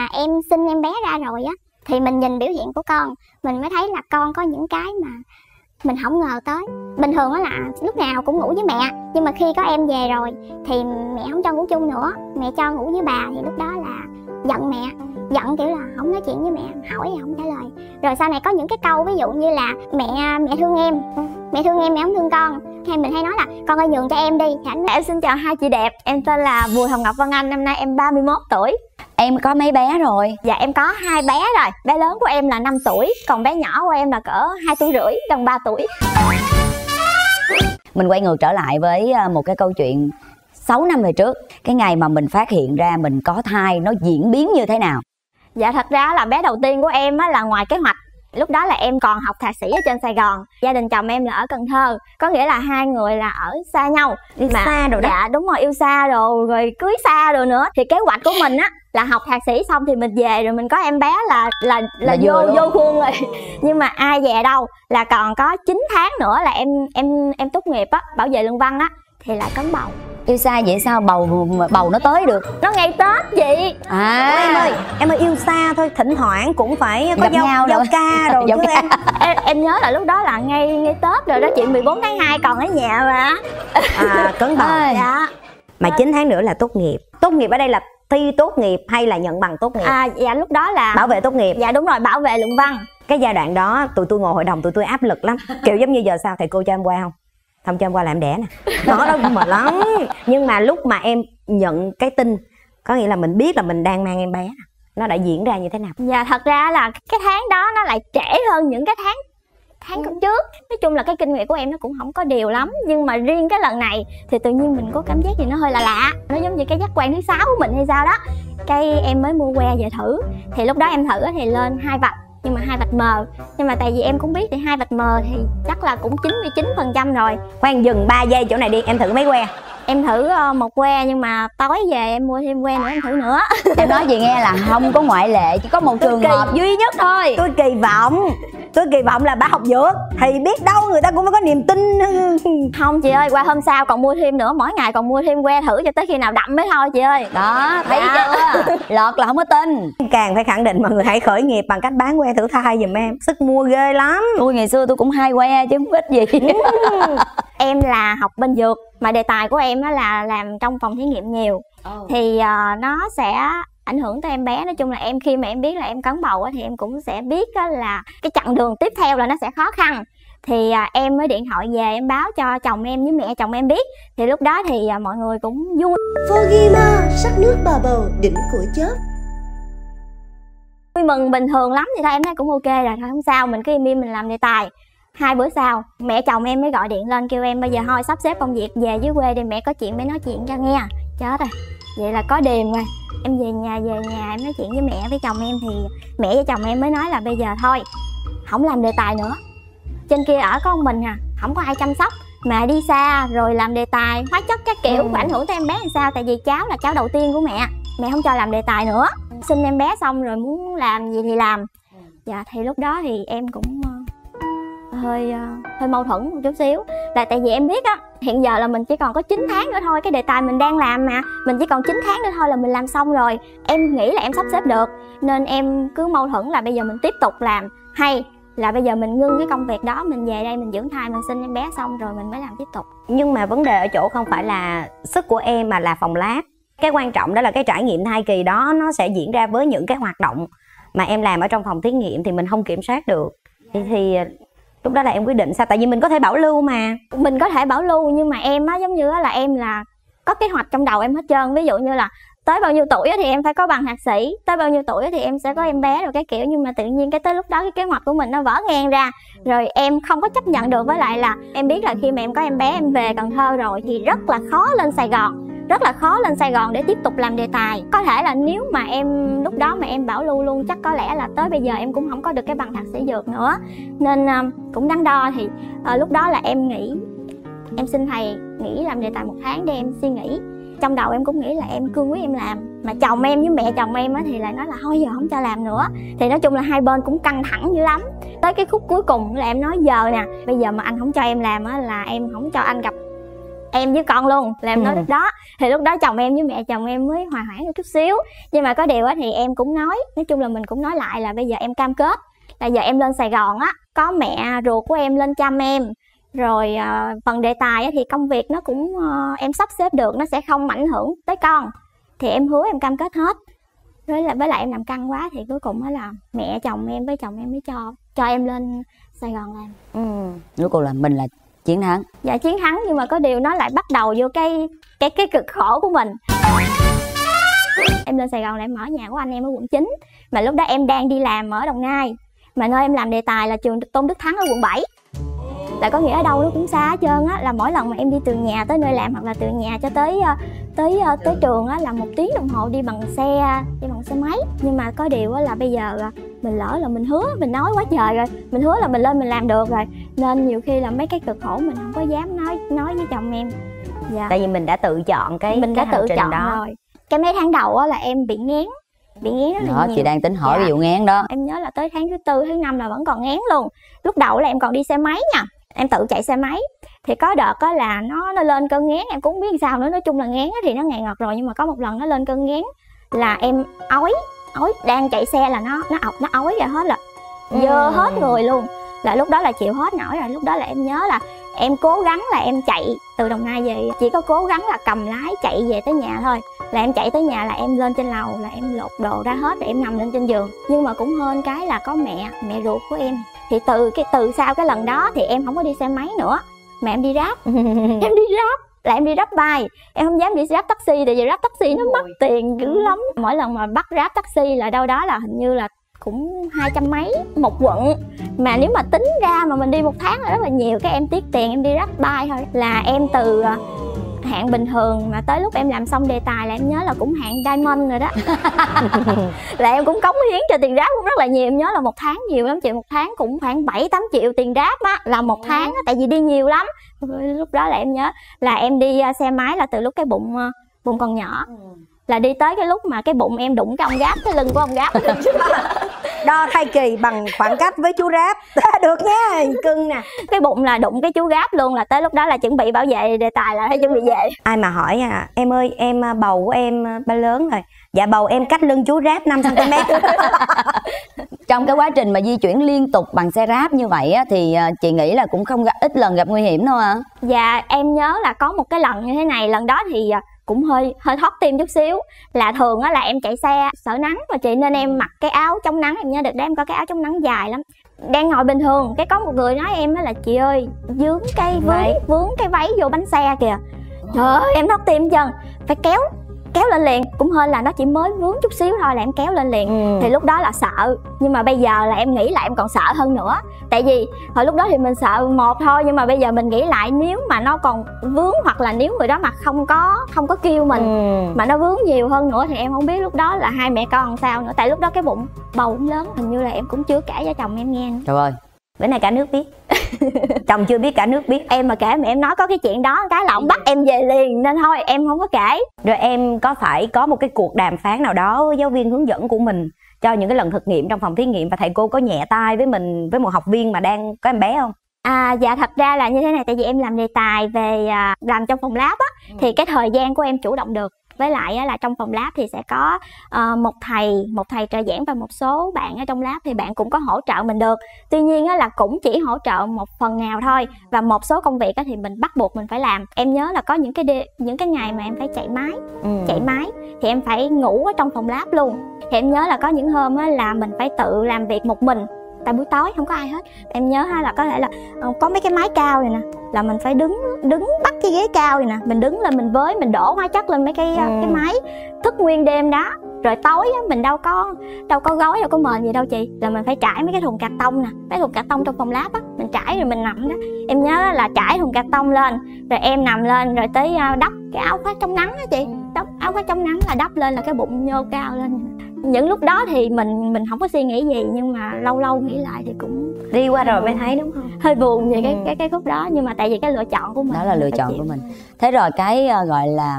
mà em sinh em bé ra rồi á, thì mình nhìn biểu hiện của con mình mới thấy là con có những cái mà mình không ngờ tới. Bình thường á là lúc nào cũng ngủ với mẹ, nhưng mà khi có em về rồi thì mẹ không cho ngủ chung nữa, mẹ cho ngủ với bà. Thì lúc đó là giận mẹ, giận kiểu là không nói chuyện với mẹ, hỏi thì không trả lời. Rồi sau này có những cái câu ví dụ như là mẹ thương em, mẹ thương em, mẹ không thương con. Hay mình hay nói là con ơi nhường cho em đi. Em xin chào hai chị đẹp, em tên là Bùi Hồng Ngọc Vân Anh, năm nay em 31 tuổi. Em có mấy bé rồi? Dạ em có 2 bé rồi. Bé lớn của em là 5 tuổi, còn bé nhỏ của em là cỡ 2 tuổi rưỡi, gần 3 tuổi. Mình quay ngược trở lại với một cái câu chuyện 6 năm về trước. Cái ngày mà mình phát hiện ra mình có thai nó diễn biến như thế nào? Dạ thật ra là bé đầu tiên của em á là ngoài kế hoạch. Lúc đó là em còn học thạc sĩ ở trên Sài Gòn. Gia đình chồng em là ở Cần Thơ. Có nghĩa là hai người là ở xa nhau. Yêu xa rồi đó. Dạ đúng rồi, yêu xa rồi cưới xa rồi nữa. Thì kế hoạch của mình á là học thạc sĩ xong thì mình về rồi mình có em bé là vô khuôn rồi. Nhưng mà ai về đâu là còn có 9 tháng nữa là em tốt nghiệp á, bảo vệ luận văn á thì lại cấn bầu. Yêu xa vậy sao bầu nó tới được? Nó ngày Tết chị. Em ơi yêu xa thôi, thỉnh thoảng cũng phải có gặp nhau giao ca rồi chứ em nhớ là lúc đó là ngay Tết rồi đó chị, 14 tháng 2 còn ở nhà mà. Cấn bầu. Dạ. Mà 9 tháng nữa là tốt nghiệp. Tốt nghiệp ở đây là thi tốt nghiệp hay là nhận bằng tốt nghiệp? Dạ lúc đó là bảo vệ tốt nghiệp. Dạ đúng rồi, bảo vệ luận văn. Cái giai đoạn đó tụi tôi ngồi hội đồng tụi tôi áp lực lắm. Kiểu giống như giờ sao thầy cô cho em qua không? Không cho em qua là em đẻ nè. Đó đâu mệt lắm. Nhưng mà lúc mà em nhận cái tin, có nghĩa là mình biết là mình đang mang em bé, nó đã diễn ra như thế nào? Dạ thật ra là cái tháng đó nó lại trễ hơn những cái tháng trước. Nói chung là cái kinh nghiệm của em nó cũng không có đều lắm. Nhưng mà riêng cái lần này thì tự nhiên mình có cảm giác gì nó hơi lạ. Nó giống như cái giác quan thứ 6 của mình hay sao đó. Cái em mới mua que về thử. Thì lúc đó em thử thì lên 2 vạch, nhưng mà 2 vạch mờ. Nhưng mà tại vì em cũng biết thì 2 vạch mờ thì chắc là cũng 99% rồi. Khoan dừng 3 giây chỗ này đi, em thử mấy que? Em thử 1 que, nhưng mà tối về em mua thêm que nữa em thử nữa. Em nói gì nghe là không có ngoại lệ, chỉ có một trường hợp duy nhất thôi. Tôi kỳ vọng là bà học dược thì biết đâu người ta cũng phải có niềm tin. Không chị ơi, qua hôm sau còn mua thêm nữa, mỗi ngày còn mua thêm que thử cho tới khi nào đậm mới thôi chị ơi. Đó, thấy chưa? Lọt là không có tin. Càng phải khẳng định mọi người hãy khởi nghiệp bằng cách bán que thử thai giùm em. Sức mua ghê lắm. Tôi ngày xưa tôi cũng 2 que chứ không ít gì. Em là học bên dược, mà đề tài của em là làm trong phòng thí nghiệm nhiều. Thì nó sẽ ảnh hưởng tới em bé. Nói chung là em khi mà em biết là em cấn bầu thì em cũng sẽ biết là cái chặng đường tiếp theo là nó sẽ khó khăn. Thì em mới điện thoại về em báo cho chồng em với mẹ chồng em biết. Thì lúc đó thì mọi người cũng vui. Fogima, sắc nước bà bầu, đỉnh của chớp. Vui mừng bình thường lắm thì thôi em thấy cũng ok rồi, thôi không sao, mình cứ im mình làm đề tài. 2 bữa sau mẹ chồng em mới gọi điện lên kêu em bây giờ thôi sắp xếp công việc về dưới quê đi, mẹ có chuyện mới nói chuyện cho nghe. Chết rồi, vậy là có điềm rồi. Em về nhà em nói chuyện với mẹ với chồng em thì mẹ với chồng em mới nói là bây giờ thôi không làm đề tài nữa. Trên kia ở có mình không có ai chăm sóc, mà đi xa rồi làm đề tài hóa chất các kiểu ảnh hưởng tới em bé làm sao. Tại vì cháu là cháu đầu tiên của mẹ không cho làm đề tài nữa. Sinh em bé xong rồi muốn làm gì thì làm. Dạ thì lúc đó thì em cũng hơi mâu thuẫn một chút xíu. Là tại vì em biết á, hiện giờ là mình chỉ còn có 9 tháng nữa thôi. Cái đề tài mình đang làm mà mình chỉ còn 9 tháng nữa thôi là mình làm xong rồi. Em nghĩ là em sắp xếp được, nên em cứ mâu thuẫn là bây giờ mình tiếp tục làm hay là bây giờ mình ngưng cái công việc đó, mình về đây mình dưỡng thai, mình sinh em bé xong rồi mình mới làm tiếp tục. Nhưng mà vấn đề ở chỗ không phải là sức của em mà là phòng lab. Cái quan trọng đó là cái trải nghiệm thai kỳ đó nó sẽ diễn ra với những cái hoạt động mà em làm ở trong phòng thí nghiệm thì mình không kiểm soát được. Thì lúc đó là em quyết định sao? Tại vì mình có thể bảo lưu mà. Mình có thể bảo lưu, nhưng mà em á giống như là em là có kế hoạch trong đầu em hết trơn. Ví dụ như là tới bao nhiêu tuổi thì em phải có bằng thạc sĩ, tới bao nhiêu tuổi thì em sẽ có em bé rồi cái kiểu. Nhưng mà tự nhiên cái tới lúc đó cái kế hoạch của mình nó vỡ ngang ra. Rồi em không có chấp nhận được, với lại là em biết là khi mà em có em bé em về Cần Thơ rồi thì rất là khó lên Sài Gòn. Rất là khó lên Sài Gòn để tiếp tục làm đề tài. Có thể là nếu mà em lúc đó mà em bảo lưu luôn, chắc có lẽ là tới bây giờ em cũng không có được cái bằng thạc sĩ dược nữa. Nên cũng đắn đo. Thì lúc đó là em nghĩ, em xin thầy nghỉ làm đề tài 1 tháng để em suy nghĩ. Trong đầu em cũng nghĩ là em cương quyết em làm. Mà chồng em với mẹ chồng em thì lại nói là thôi giờ không cho làm nữa. Thì nói chung là hai bên cũng căng thẳng dữ lắm. Tới cái khúc cuối cùng là em nói giờ nè, bây giờ mà anh không cho em làm là em không cho anh gặp em với con luôn là em nói lúc đó. Thì lúc đó chồng em với mẹ chồng em mới hòa hoãn một chút xíu, nhưng mà có điều á thì em cũng nói chung là mình cũng nói lại là bây giờ em cam kết là giờ em lên Sài Gòn á, có mẹ ruột của em lên chăm em, rồi phần đề tài á thì công việc nó cũng em sắp xếp được, nó sẽ không ảnh hưởng tới con, thì em hứa em cam kết hết. Với lại em làm căng quá thì cuối cùng á là mẹ chồng em với chồng em mới cho em lên Sài Gòn làm. Cuối cùng là mình là chiến thắng. Dạ chiến thắng, nhưng mà có điều nó lại bắt đầu vô cái cực khổ của mình. Em lên Sài Gòn là em mở nhà của anh em ở quận 9, mà lúc đó em đang đi làm ở Đồng Nai, mà nơi em làm đề tài là trường Tôn Đức Thắng ở quận 7. Là có nghĩa ở đâu nó cũng xa hết trơn á, là mỗi lần mà em đi từ nhà tới nơi làm hoặc là từ nhà cho tới trường á là 1 tiếng đồng hồ đi bằng xe máy. Nhưng mà có điều á là bây giờ mình lỡ là mình hứa, mình nói quá trời rồi, mình hứa là mình lên mình làm được rồi, nên nhiều khi là mấy cái cực khổ mình không có dám nói với chồng em. Dạ. Tại vì mình đã tự chọn cái tự chọn đó rồi. Cái mấy tháng đầu á là em bị ngán rất là nhiều. Chị đang tính hỏi Dạ. ví dụ ngán đó. Em nhớ là tới tháng thứ 4, thứ 5 là vẫn còn ngán luôn. Lúc đầu là em còn đi xe máy nha, em tự chạy xe máy. Thì có đợt á là nó lên cơn ngán, em cũng không biết sao nữa. Nói chung là ngán thì nó ngàn ngọt rồi, nhưng mà có một lần nó lên cơn ngán là em ói đang chạy xe là nó ọc, nó ói ra hết, là dơ hết người luôn. Là lúc đó là chịu hết nổi rồi. Lúc đó là em nhớ là em cố gắng là em chạy từ Đồng Nai về, chỉ có cố gắng là cầm lái chạy về tới nhà thôi. Là em chạy tới nhà là em lên trên lầu là em lột đồ ra hết rồi em nằm lên trên giường. Nhưng mà cũng hên cái là có mẹ ruột của em. Thì từ sau cái lần đó thì em không có đi xe máy nữa, mà em đi Grab. Em đi Grab là em đi Grab bike, em không dám đi Grab taxi, tại vì Grab taxi nó mất tiền dữ lắm. Mỗi lần mà bắt Grab taxi là đâu đó là hình như là cũng 200 mấy một quận, mà nếu mà tính ra mà mình đi 1 tháng là rất là nhiều. Cái em tiết tiền em đi Grab bike thôi. Là em từ hạng bình thường mà tới lúc em làm xong đề tài là em nhớ là cũng hạng diamond rồi đó. Là em cũng cống hiến cho tiền Grab cũng rất là nhiều. Em nhớ là 1 tháng nhiều lắm chị, 1 tháng cũng khoảng 7-8 triệu tiền Grab á, là 1 tháng á, tại vì đi nhiều lắm. Lúc đó là em nhớ là em đi xe máy là từ lúc cái bụng còn nhỏ, là đi tới cái lúc mà cái bụng em đụng cái ông Grab, cái lưng của ông Grab. Đo thai kỳ bằng khoảng cách với chú Grab. Được nha, cưng nè. Cái bụng là đụng cái chú Grab luôn, là tới lúc đó là chuẩn bị bảo vệ đề tài là phải chuẩn bị về. Ai mà hỏi em ơi, em bầu của em bao lớn rồi? Dạ bầu em cách lưng chú Grab 5 cm. Trong cái quá trình mà di chuyển liên tục bằng xe Grab như vậy á, thì chị nghĩ là cũng không ít lần gặp nguy hiểm đâu hả? Dạ em nhớ là có một cái lần như thế này. Lần đó thì cũng hơi thoát tim chút xíu. Là thường á là em chạy xe sợ nắng mà chị, nên em mặc cái áo chống nắng. Em nhớ được đó, em có cái áo chống nắng dài lắm. Đang ngồi bình thường, cái có một người nói em á là chị ơi, vướng cái váy vô bánh xe kìa. Trời ơi, em thoát tim chân, phải kéo lên liền. Cũng hên là nó chỉ mới vướng chút xíu thôi là em kéo lên liền. Thì lúc đó là sợ, nhưng mà bây giờ là em nghĩ là em còn sợ hơn nữa. Tại vì hồi lúc đó thì mình sợ một thôi, nhưng mà bây giờ mình nghĩ lại, nếu mà nó còn vướng, hoặc là nếu người đó mà không có kêu mình mà nó vướng nhiều hơn nữa, thì em không biết lúc đó là hai mẹ con làm sao nữa. Tại lúc đó cái bầu cũng lớn, hình như là em cũng chưa kể cho chồng em nghe. Trời ơi, Bữa nay cả nước biết. Chồng chưa biết cả nước biết. Em mà kể mà em nói có cái chuyện đó cái là ông bắt em về liền, nên thôi em không có kể. Rồi em có phải có một cái cuộc đàm phán nào đó với giáo viên hướng dẫn của mình cho những cái lần thực nghiệm trong phòng thí nghiệm, và thầy cô có nhẹ tay với mình, với một học viên mà đang có em bé không? Dạ thật ra là như thế này, tại vì em làm đề tài về làm trong phòng lab á, thì cái thời gian của em chủ động được. Với lại là trong phòng lab thì sẽ có một thầy trợ giảng và một số bạn ở trong lab thì bạn cũng có hỗ trợ mình được. Tuy nhiên là cũng chỉ hỗ trợ một phần nào thôi, và một số công việc thì mình bắt buộc mình phải làm. Em nhớ là có những cái ngày mà em phải chạy máy thì em phải ngủ ở trong phòng lab luôn. Thì em nhớ là có những hôm là mình phải tự làm việc một mình, tại buổi tối không có ai hết. Em nhớ là có thể là có mấy cái máy cao này nè, là mình phải đứng bắt cái ghế cao này nè, mình đứng lên mình với mình đổ hóa chất lên mấy cái máy, thức nguyên đêm đó. Rồi tối á, mình đâu có gói, đâu có mền gì đâu chị, là mình phải trải mấy cái thùng cạc tông nè, mấy thùng cạc tông trong phòng lab á, mình trải rồi mình nằm đó. Em nhớ là trải thùng cạc tông lên rồi em nằm lên, rồi tới đắp cái áo khoác chống nắng á chị, đắp áo khoác chống nắng là đắp lên là cái bụng nhô cao lên. Những lúc đó thì mình không có suy nghĩ gì, nhưng mà lâu lâu nghĩ lại thì cũng đi qua rồi mới thấy, đúng không? Hơi buồn về cái khúc đó, nhưng mà tại vì cái lựa chọn của mình, đó là lựa chọn của mình. Thế rồi cái gọi là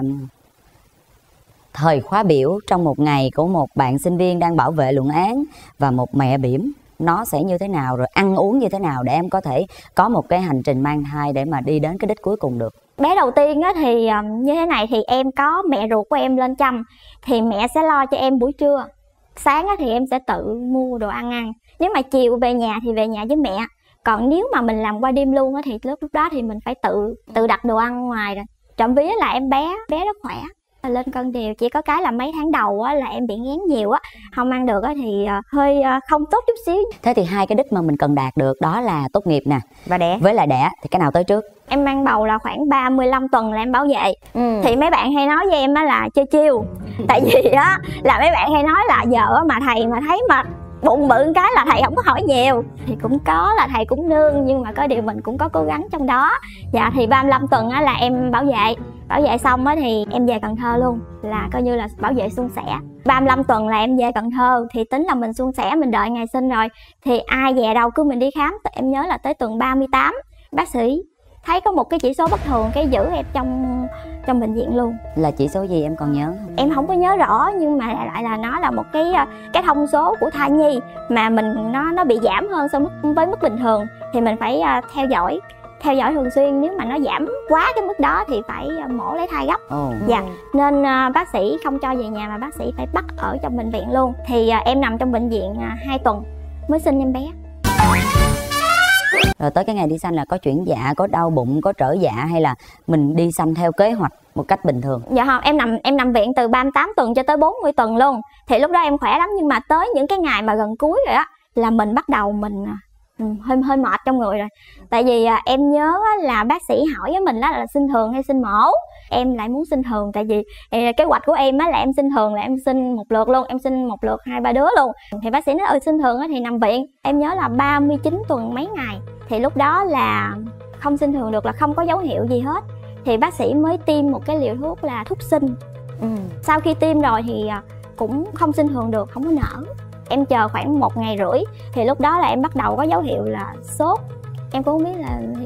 thời khóa biểu trong một ngày của một bạn sinh viên đang bảo vệ luận án và một mẹ bỉm, nó sẽ như thế nào, rồi ăn uống như thế nào để em có thể có một cái hành trình mang thai để mà đi đến cái đích cuối cùng được? Bé đầu tiên á thì như thế này, thì em có mẹ ruột của em lên chăm, thì mẹ sẽ lo cho em buổi trưa. Sáng á thì em sẽ tự mua đồ ăn. Nếu mà chiều về nhà thì về nhà với mẹ. Còn nếu mà mình làm qua đêm luôn á thì lúc đó thì mình phải tự đặt đồ ăn ngoài rồi. Trộm vía là em bé rất khỏe, lên cân đều. Chỉ có cái là mấy tháng đầu á là em bị ngán nhiều á, không ăn được á thì hơi không tốt chút xíu. Thế thì hai cái đích mà mình cần đạt được đó là tốt nghiệp nè và đẻ. Với lại đẻ thì cái nào tới trước? Em mang bầu là khoảng 35 tuần là em bảo vệ. Thì mấy bạn hay nói với em á là chơi chiêu. Tại vì á là mấy bạn hay nói là giờ mà thầy mà thấy mà bụng bự cái là thầy không có hỏi nhiều. Thì cũng có là thầy cũng nương, nhưng mà có điều mình cũng có cố gắng trong đó. Dạ thì 35 tuần á là em bảo vệ xong á thì em về Cần Thơ luôn, là coi như là bảo vệ suôn sẻ. 35 tuần là em về Cần Thơ, thì tính là mình suôn sẻ, mình đợi ngày sinh rồi thì ai về đâu cứ mình đi khám. Em nhớ là tới tuần 38 bác sĩ thấy có một cái chỉ số bất thường, cái giữ em trong bệnh viện luôn. Là chỉ số gì em còn nhớ không? Em không có nhớ rõ, nhưng mà lại là nó là một cái thông số của thai nhi mà nó bị giảm hơn so với mức bình thường, thì mình phải theo dõi thường xuyên. Nếu mà nó giảm quá cái mức đó thì phải mổ lấy thai gấp. Dạ, nên bác sĩ không cho về nhà mà bác sĩ phải bắt ở trong bệnh viện luôn. Thì em nằm trong bệnh viện 2 tuần mới sinh em bé. Rồi tới cái ngày đi sanh là có chuyển dạ, có đau bụng, có trở dạ, hay là mình đi sanh theo kế hoạch một cách bình thường? Dạ không, em nằm viện từ 38 tuần cho tới 40 tuần luôn. Thì lúc đó em khỏe lắm, nhưng mà tới những cái ngày mà gần cuối rồi á là mình bắt đầu mình hơi mệt trong người rồi. Tại vì em nhớ là bác sĩ hỏi với mình đó là sinh thường hay sinh mổ. Em lại muốn sinh thường, tại vì kế hoạch của em á là em sinh thường là em sinh một lượt luôn, em sinh một lượt 2-3 đứa luôn. Thì bác sĩ nói sinh thường á thì nằm viện. Em nhớ là 39 tuần mấy ngày, thì lúc đó là không sinh thường được, là không có dấu hiệu gì hết. Thì bác sĩ mới tiêm một cái liều thuốc là thuốc sinh. Sau khi tiêm rồi thì cũng không sinh thường được, không có nở. Em chờ khoảng 1 ngày rưỡi thì lúc đó là em bắt đầu có dấu hiệu là sốt. Em cũng không biết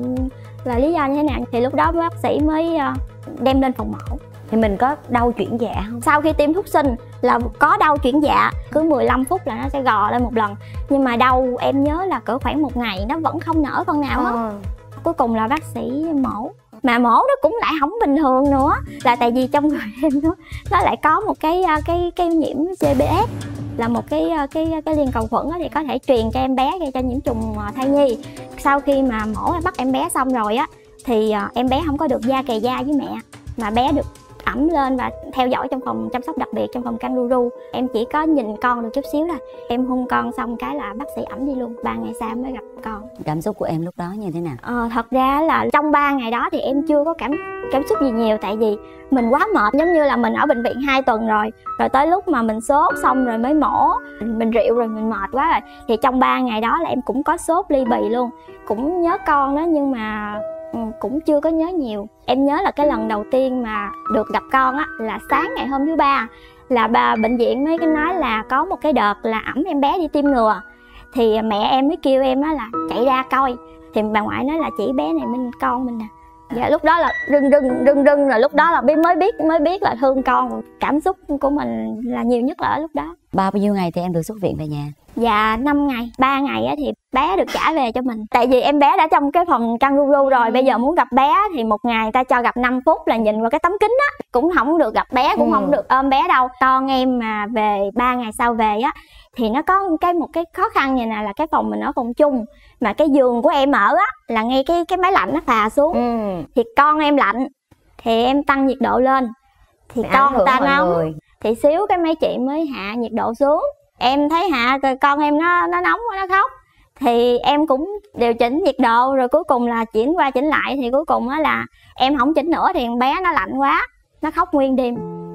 là lý do như thế nào. Thì lúc đó bác sĩ mới đem lên phòng mổ. Thì mình có đau chuyển dạ không? Sau khi tiêm thuốc sinh là có đau chuyển dạ, cứ 15 phút là nó sẽ gò lên một lần. Nhưng mà đau em nhớ là cỡ khoảng 1 ngày nó vẫn không nở con nào hết. Cuối cùng là bác sĩ mổ. Mà mổ nó cũng lại không bình thường nữa, là tại vì trong người em nó lại có một cái nhiễm GBS, là một cái liên cầu khuẩn đó, thì có thể truyền cho em bé gây cho nhiễm trùng thai nhi. Sau khi mà mổ bắt em bé xong rồi á thì em bé không có được da kề da với mẹ, mà bé được ẵm lên và theo dõi trong phòng chăm sóc đặc biệt, trong phòng kangaroo. Em chỉ có nhìn con được chút xíu thôi. Em hôn con xong cái là bác sĩ ẵm đi luôn, 3 ngày sau mới gặp con. Cảm xúc của em lúc đó như thế nào? Thật ra là trong 3 ngày đó thì em chưa có cảm xúc gì nhiều, tại vì mình quá mệt. Giống như là mình ở bệnh viện 2 tuần rồi tới lúc mà mình sốt xong rồi mới mổ, mình rượu rồi, mình mệt quá rồi. Thì trong 3 ngày đó là em cũng có sốt ly bì luôn, cũng nhớ con đó, nhưng mà cũng chưa có nhớ nhiều. Em nhớ là cái lần đầu tiên mà được gặp con á là sáng ngày hôm thứ 3, là bệnh viện mới nói là có một cái đợt là ẵm em bé đi tiêm ngừa. Thì mẹ em mới kêu em á là chạy ra coi. Thì bà ngoại nói là chỉ bé này con mình nè. Dạ lúc đó là rưng rồi, lúc đó là mới biết là thương con. Cảm xúc của mình là nhiều nhất là ở lúc đó. Bao nhiêu ngày thì em được xuất viện về nhà? Dạ 5 ngày. 3 ngày á thì bé được trả về cho mình. Tại vì em bé đã trong cái phòng kangaroo rồi, bây giờ muốn gặp bé thì 1 ngày người ta cho gặp 5 phút là nhìn vào cái tấm kính á, cũng không được gặp bé, cũng không được ôm bé đâu. Con em mà về 3 ngày sau về á thì nó có một cái khó khăn như này, là cái phòng mình ở phòng chung, mà cái giường của em ở á là ngay cái máy lạnh nó phà xuống. Thì con em lạnh thì em tăng nhiệt độ lên thì con người ta nóng, thì xíu cái mấy chị mới hạ nhiệt độ xuống. Em thấy hạ con em nó nóng quá, nó khóc, thì em cũng điều chỉnh nhiệt độ, rồi cuối cùng là chuyển qua chuyển lại. Thì cuối cùng á là em không chỉnh nữa thì con bé nó lạnh quá, nó khóc nguyên đêm.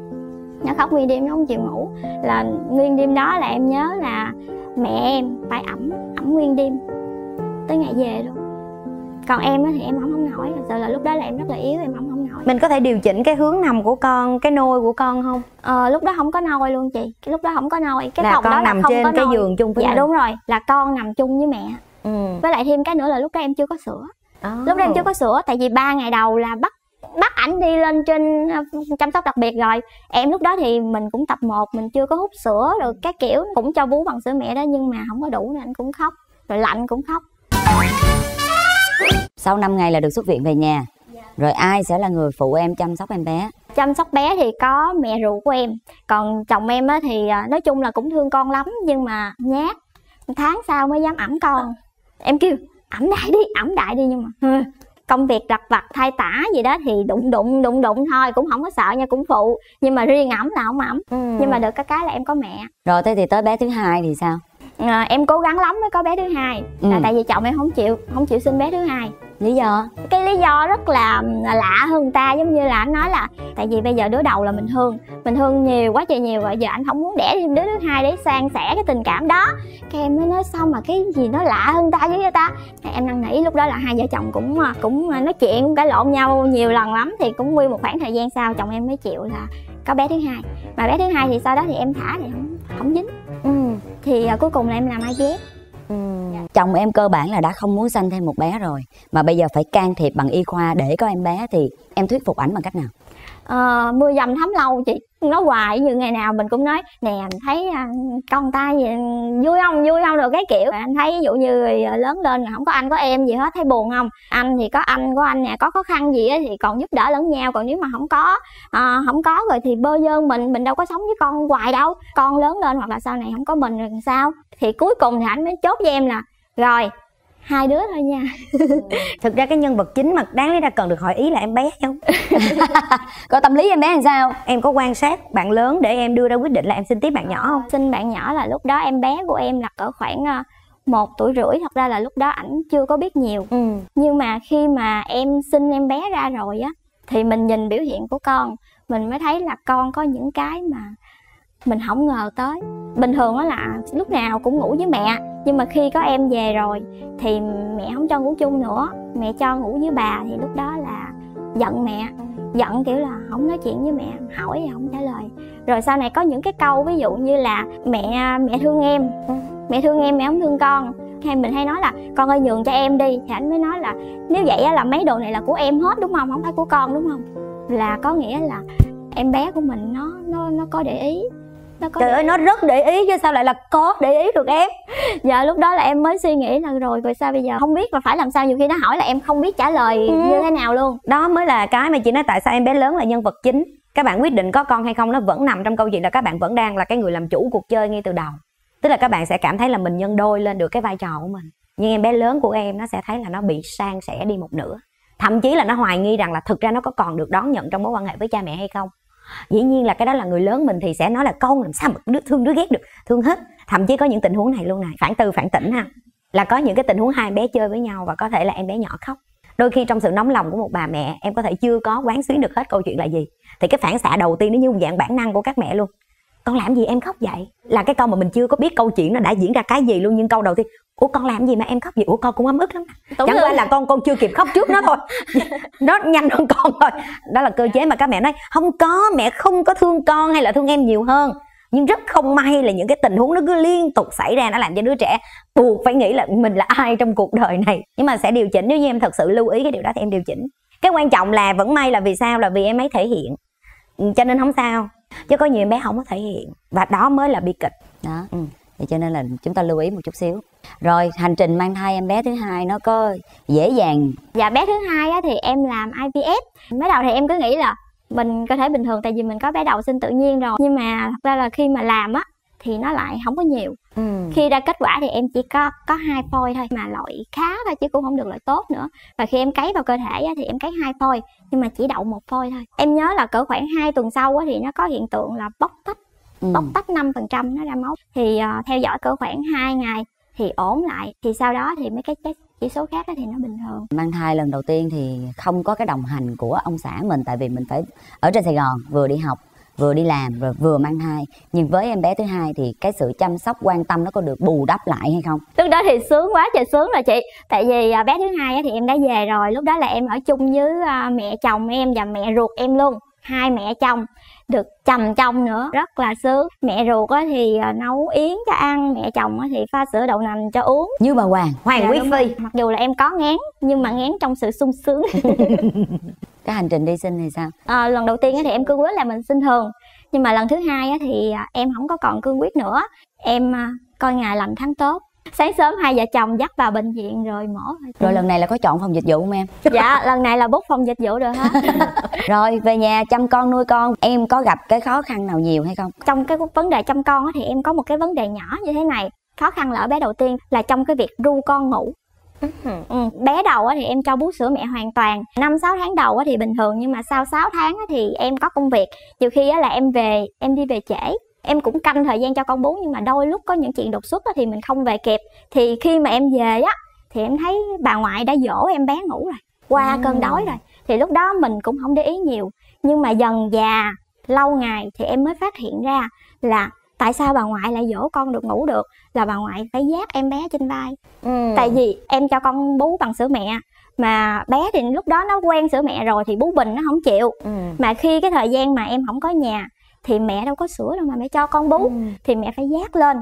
Nó không chịu ngủ. Là nguyên đêm đó là em nhớ là mẹ em phải ẵm nguyên đêm tới ngày về luôn. Còn em á thì em không nổi, thật sự là lúc đó là em rất là yếu, em không nổi. Mình có thể điều chỉnh cái hướng nằm của con, cái nôi của con không? Lúc đó không có nôi luôn chị. Lúc đó không có nôi. Cái phòng con đó nằm là không trên có cái nôi. giường chung với dạ mình. Đúng rồi, là con nằm chung với mẹ. Với lại thêm cái nữa là lúc đó em chưa có sữa. Lúc đó em chưa có sữa, tại vì 3 ngày đầu là bắt ảnh đi lên trên chăm sóc đặc biệt rồi. Em lúc đó thì mình cũng tập 1, mình chưa có hút sữa rồi cái kiểu, cũng cho bú bằng sữa mẹ đó, nhưng mà không có đủ nên anh cũng khóc, rồi lạnh cũng khóc. Sau 5 ngày là được xuất viện về nhà. Rồi ai sẽ là người phụ em chăm sóc em bé? Chăm sóc bé thì có mẹ ruột của em, còn chồng em á thì nói chung là cũng thương con lắm nhưng mà nhát, tháng sau mới dám ẵm con. Em kêu ẵm đại đi nhưng mà công việc lặt vặt thay tả gì đó thì đụng thôi, cũng không có sợ nha, cũng phụ, nhưng mà riêng ẵm là không ẵm. Nhưng mà được cái là em có mẹ. Rồi thế thì tới bé thứ hai thì sao? Em cố gắng lắm mới có bé thứ hai, là tại vì chồng em không chịu sinh bé thứ hai. Lý do? Cái lý do rất là lạ hơn người ta, giống như là anh nói là tại vì bây giờ đứa đầu là mình thương nhiều quá trời nhiều rồi, giờ anh không muốn đẻ thêm đứa thứ hai để san sẻ cái tình cảm đó. Cái em mới nói sao mà cái gì nó lạ hơn ta với ta. Em năn nỉ, lúc đó là hai vợ chồng cũng nói chuyện, cũng cãi lộn nhau nhiều lần lắm, thì cũng nguyên một khoảng thời gian sau chồng em mới chịu là có bé thứ hai. Mà bé thứ hai thì sau đó thì em thả thì không dính. Thì cuối cùng là em làm IVF. Chồng em cơ bản là đã không muốn sanh thêm một bé rồi, mà bây giờ phải can thiệp bằng y khoa để có em bé, thì em thuyết phục ảnh bằng cách nào? Mưa dầm thấm lâu chị, nói hoài như ngày nào mình cũng nói nè, anh thấy con tay vui không được cái kiểu. Anh thấy ví dụ như lớn lên là không có anh có em gì hết, thấy buồn không? Anh thì có anh của anh nè, có khó khăn gì á thì còn giúp đỡ lẫn nhau, còn nếu mà không có rồi thì bơ vơ mình đâu có sống với con hoài đâu. Con lớn lên hoặc là sau này không có mình rồi sao? Thì cuối cùng thì anh mới chốt với em là rồi 2 đứa thôi nha. Thực ra cái nhân vật chính mà đáng lý ra cần được hỏi ý là em bé không? Có tâm lý em bé làm sao? Em có quan sát bạn lớn để em đưa ra quyết định là em sinh tiếp bạn nhỏ không? Sinh bạn nhỏ là lúc đó em bé của em là cỡ khoảng 1 tuổi rưỡi. Thật ra là lúc đó ảnh chưa có biết nhiều. Nhưng mà khi mà em sinh em bé ra rồi á, thì mình nhìn biểu hiện của con, mình mới thấy là con có những cái mà mình không ngờ tới. Bình thường đó là lúc nào cũng ngủ với mẹ, nhưng mà khi có em về rồi thì mẹ không cho ngủ chung nữa, mẹ cho ngủ với bà. Thì lúc đó là giận mẹ, giận kiểu là không nói chuyện với mẹ, hỏi thì không trả lời. Rồi sau này có những cái câu ví dụ như là mẹ thương em, mẹ không thương con. Hay mình hay nói là con ơi nhường cho em đi, thì anh mới nói là nếu vậy là mấy đồ này là của em hết đúng không, không phải của con đúng không? Là có nghĩa là em bé của mình nó có để ý. Trời ơi, nó rất để ý chứ sao lại là có để ý được em. Dạ lúc đó là em mới suy nghĩ là rồi sao bây giờ không biết và phải làm sao. Nhiều khi nó hỏi là em không biết trả lời như thế nào luôn. Đó mới là cái mà chị nói tại sao em bé lớn là nhân vật chính. Các bạn quyết định có con hay không nó vẫn nằm trong câu chuyện là các bạn vẫn đang là cái người làm chủ cuộc chơi ngay từ đầu. Tức là các bạn sẽ cảm thấy là mình nhân đôi lên được cái vai trò của mình. Nhưng em bé lớn của em nó sẽ thấy là nó bị san sẻ đi một nửa. Thậm chí là nó hoài nghi rằng là thực ra nó có còn được đón nhận trong mối quan hệ với cha mẹ hay không. Dĩ nhiên là cái đó là người lớn mình thì sẽ nói là con làm sao mà thương đứa ghét được, thương hết. Thậm chí có những tình huống này luôn này, phản tư phản tỉnh ha, là có những cái tình huống hai bé chơi với nhau và có thể là em bé nhỏ khóc. Đôi khi trong sự nóng lòng của một bà mẹ, em có thể chưa có quán xuyến được hết câu chuyện là gì, thì cái phản xạ đầu tiên nó như một dạng bản năng của các mẹ luôn. Con làm gì em khóc vậy? Là cái câu mà mình chưa có biết câu chuyện nó đã diễn ra cái gì luôn, nhưng câu đầu tiên, ủa con làm gì mà em khóc vậy? Ủa con cũng ấm ức lắm. Chẳng qua là con chưa kịp khóc trước nó thôi. Nó nhanh hơn con thôi. Đó là cơ chế mà các mẹ nói không có, mẹ không có thương con hay là thương em nhiều hơn. Nhưng rất không may là những cái tình huống nó cứ liên tục xảy ra, nó làm cho đứa trẻ buộc phải nghĩ là mình là ai trong cuộc đời này. Nhưng mà sẽ điều chỉnh, nếu như em thật sự lưu ý cái điều đó thì em điều chỉnh. Cái quan trọng là vẫn may là vì sao? Là vì em ấy thể hiện, cho nên không sao. Chứ có nhiều em bé không có thể hiện, và đó mới là bi kịch đó. Thì cho nên là chúng ta lưu ý một chút xíu. Rồi hành trình mang thai em bé thứ hai nó có dễ dàng? Dạ bé thứ hai á, thì em làm IVF. Mới đầu thì em cứ nghĩ là mình cơ thể bình thường, tại vì mình có bé đầu sinh tự nhiên rồi. Nhưng mà thật ra là khi mà làm á thì nó lại không có nhiều. Khi ra kết quả thì em chỉ có 2 phôi thôi, mà loại khá thôi chứ cũng không được loại tốt nữa. Và khi em cấy vào cơ thể á, thì em cấy 2 phôi nhưng mà chỉ đậu 1 phôi thôi. Em nhớ là cỡ khoảng 2 tuần sau á, thì nó có hiện tượng là bóc tách 5% nó ra máu. Thì theo dõi cỡ khoảng 2 ngày thì ổn lại. Thì sau đó thì mấy cái chỉ số khác thì nó bình thường. Mang thai lần đầu tiên thì không có cái đồng hành của ông xã mình, tại vì mình phải ở trên Sài Gòn vừa đi học vừa đi làm rồi vừa mang thai. Nhưng với em bé thứ hai thì cái sự chăm sóc quan tâm nó có được bù đắp lại hay không? Lúc đó thì sướng quá trời sướng rồi chị. Tại vì bé thứ hai thì em đã về rồi. Lúc đó là em ở chung với mẹ chồng em và mẹ ruột em luôn. 2 mẹ chồng được chồng chồng nữa, rất là sướng. Mẹ ruột thì nấu yến cho ăn, mẹ chồng thì pha sữa đậu nành cho uống. Như bà Hoàng Quý Phi. Mặc dù là em có ngán nhưng mà ngán trong sự sung sướng. Cái hành trình đi sinh thì sao? Lần đầu tiên thì em cương quyết là mình sinh thường. Nhưng mà lần thứ hai thì em không có còn cương quyết nữa. Em coi ngày lành tháng tốt, Sáng sớm hai vợ chồng dắt vào bệnh viện rồi mổ. Rồi lần này là có chọn phòng dịch vụ không em? Dạ lần này là book phòng dịch vụ được hết. Rồi về nhà chăm con nuôi con, em có gặp cái khó khăn nào nhiều hay không? Trong cái vấn đề chăm con thì em có một cái vấn đề nhỏ như thế này. Khó khăn là ở bé đầu tiên là trong cái việc ru con ngủ. Bé đầu thì em cho bú sữa mẹ hoàn toàn. 5-6 tháng đầu thì bình thường, nhưng mà sau 6 tháng thì em có công việc. Nhiều khi là em đi về trễ. Em cũng canh thời gian cho con bú, nhưng mà đôi lúc có những chuyện đột xuất thì mình không về kịp. Thì khi mà em về thì em thấy bà ngoại đã dỗ em bé ngủ rồi, qua cơn đói rồi. Thì lúc đó mình cũng không để ý nhiều. Nhưng mà dần già lâu ngày thì em mới phát hiện ra là tại sao bà ngoại lại dỗ con được ngủ được, là bà ngoại phải vác em bé trên vai. Tại vì em cho con bú bằng sữa mẹ, mà bé thì lúc đó nó quen sữa mẹ rồi thì bú bình nó không chịu. Mà khi cái thời gian mà em không có nhà thì mẹ đâu có sữa đâu mà mẹ cho con bú. Thì mẹ phải vác lên,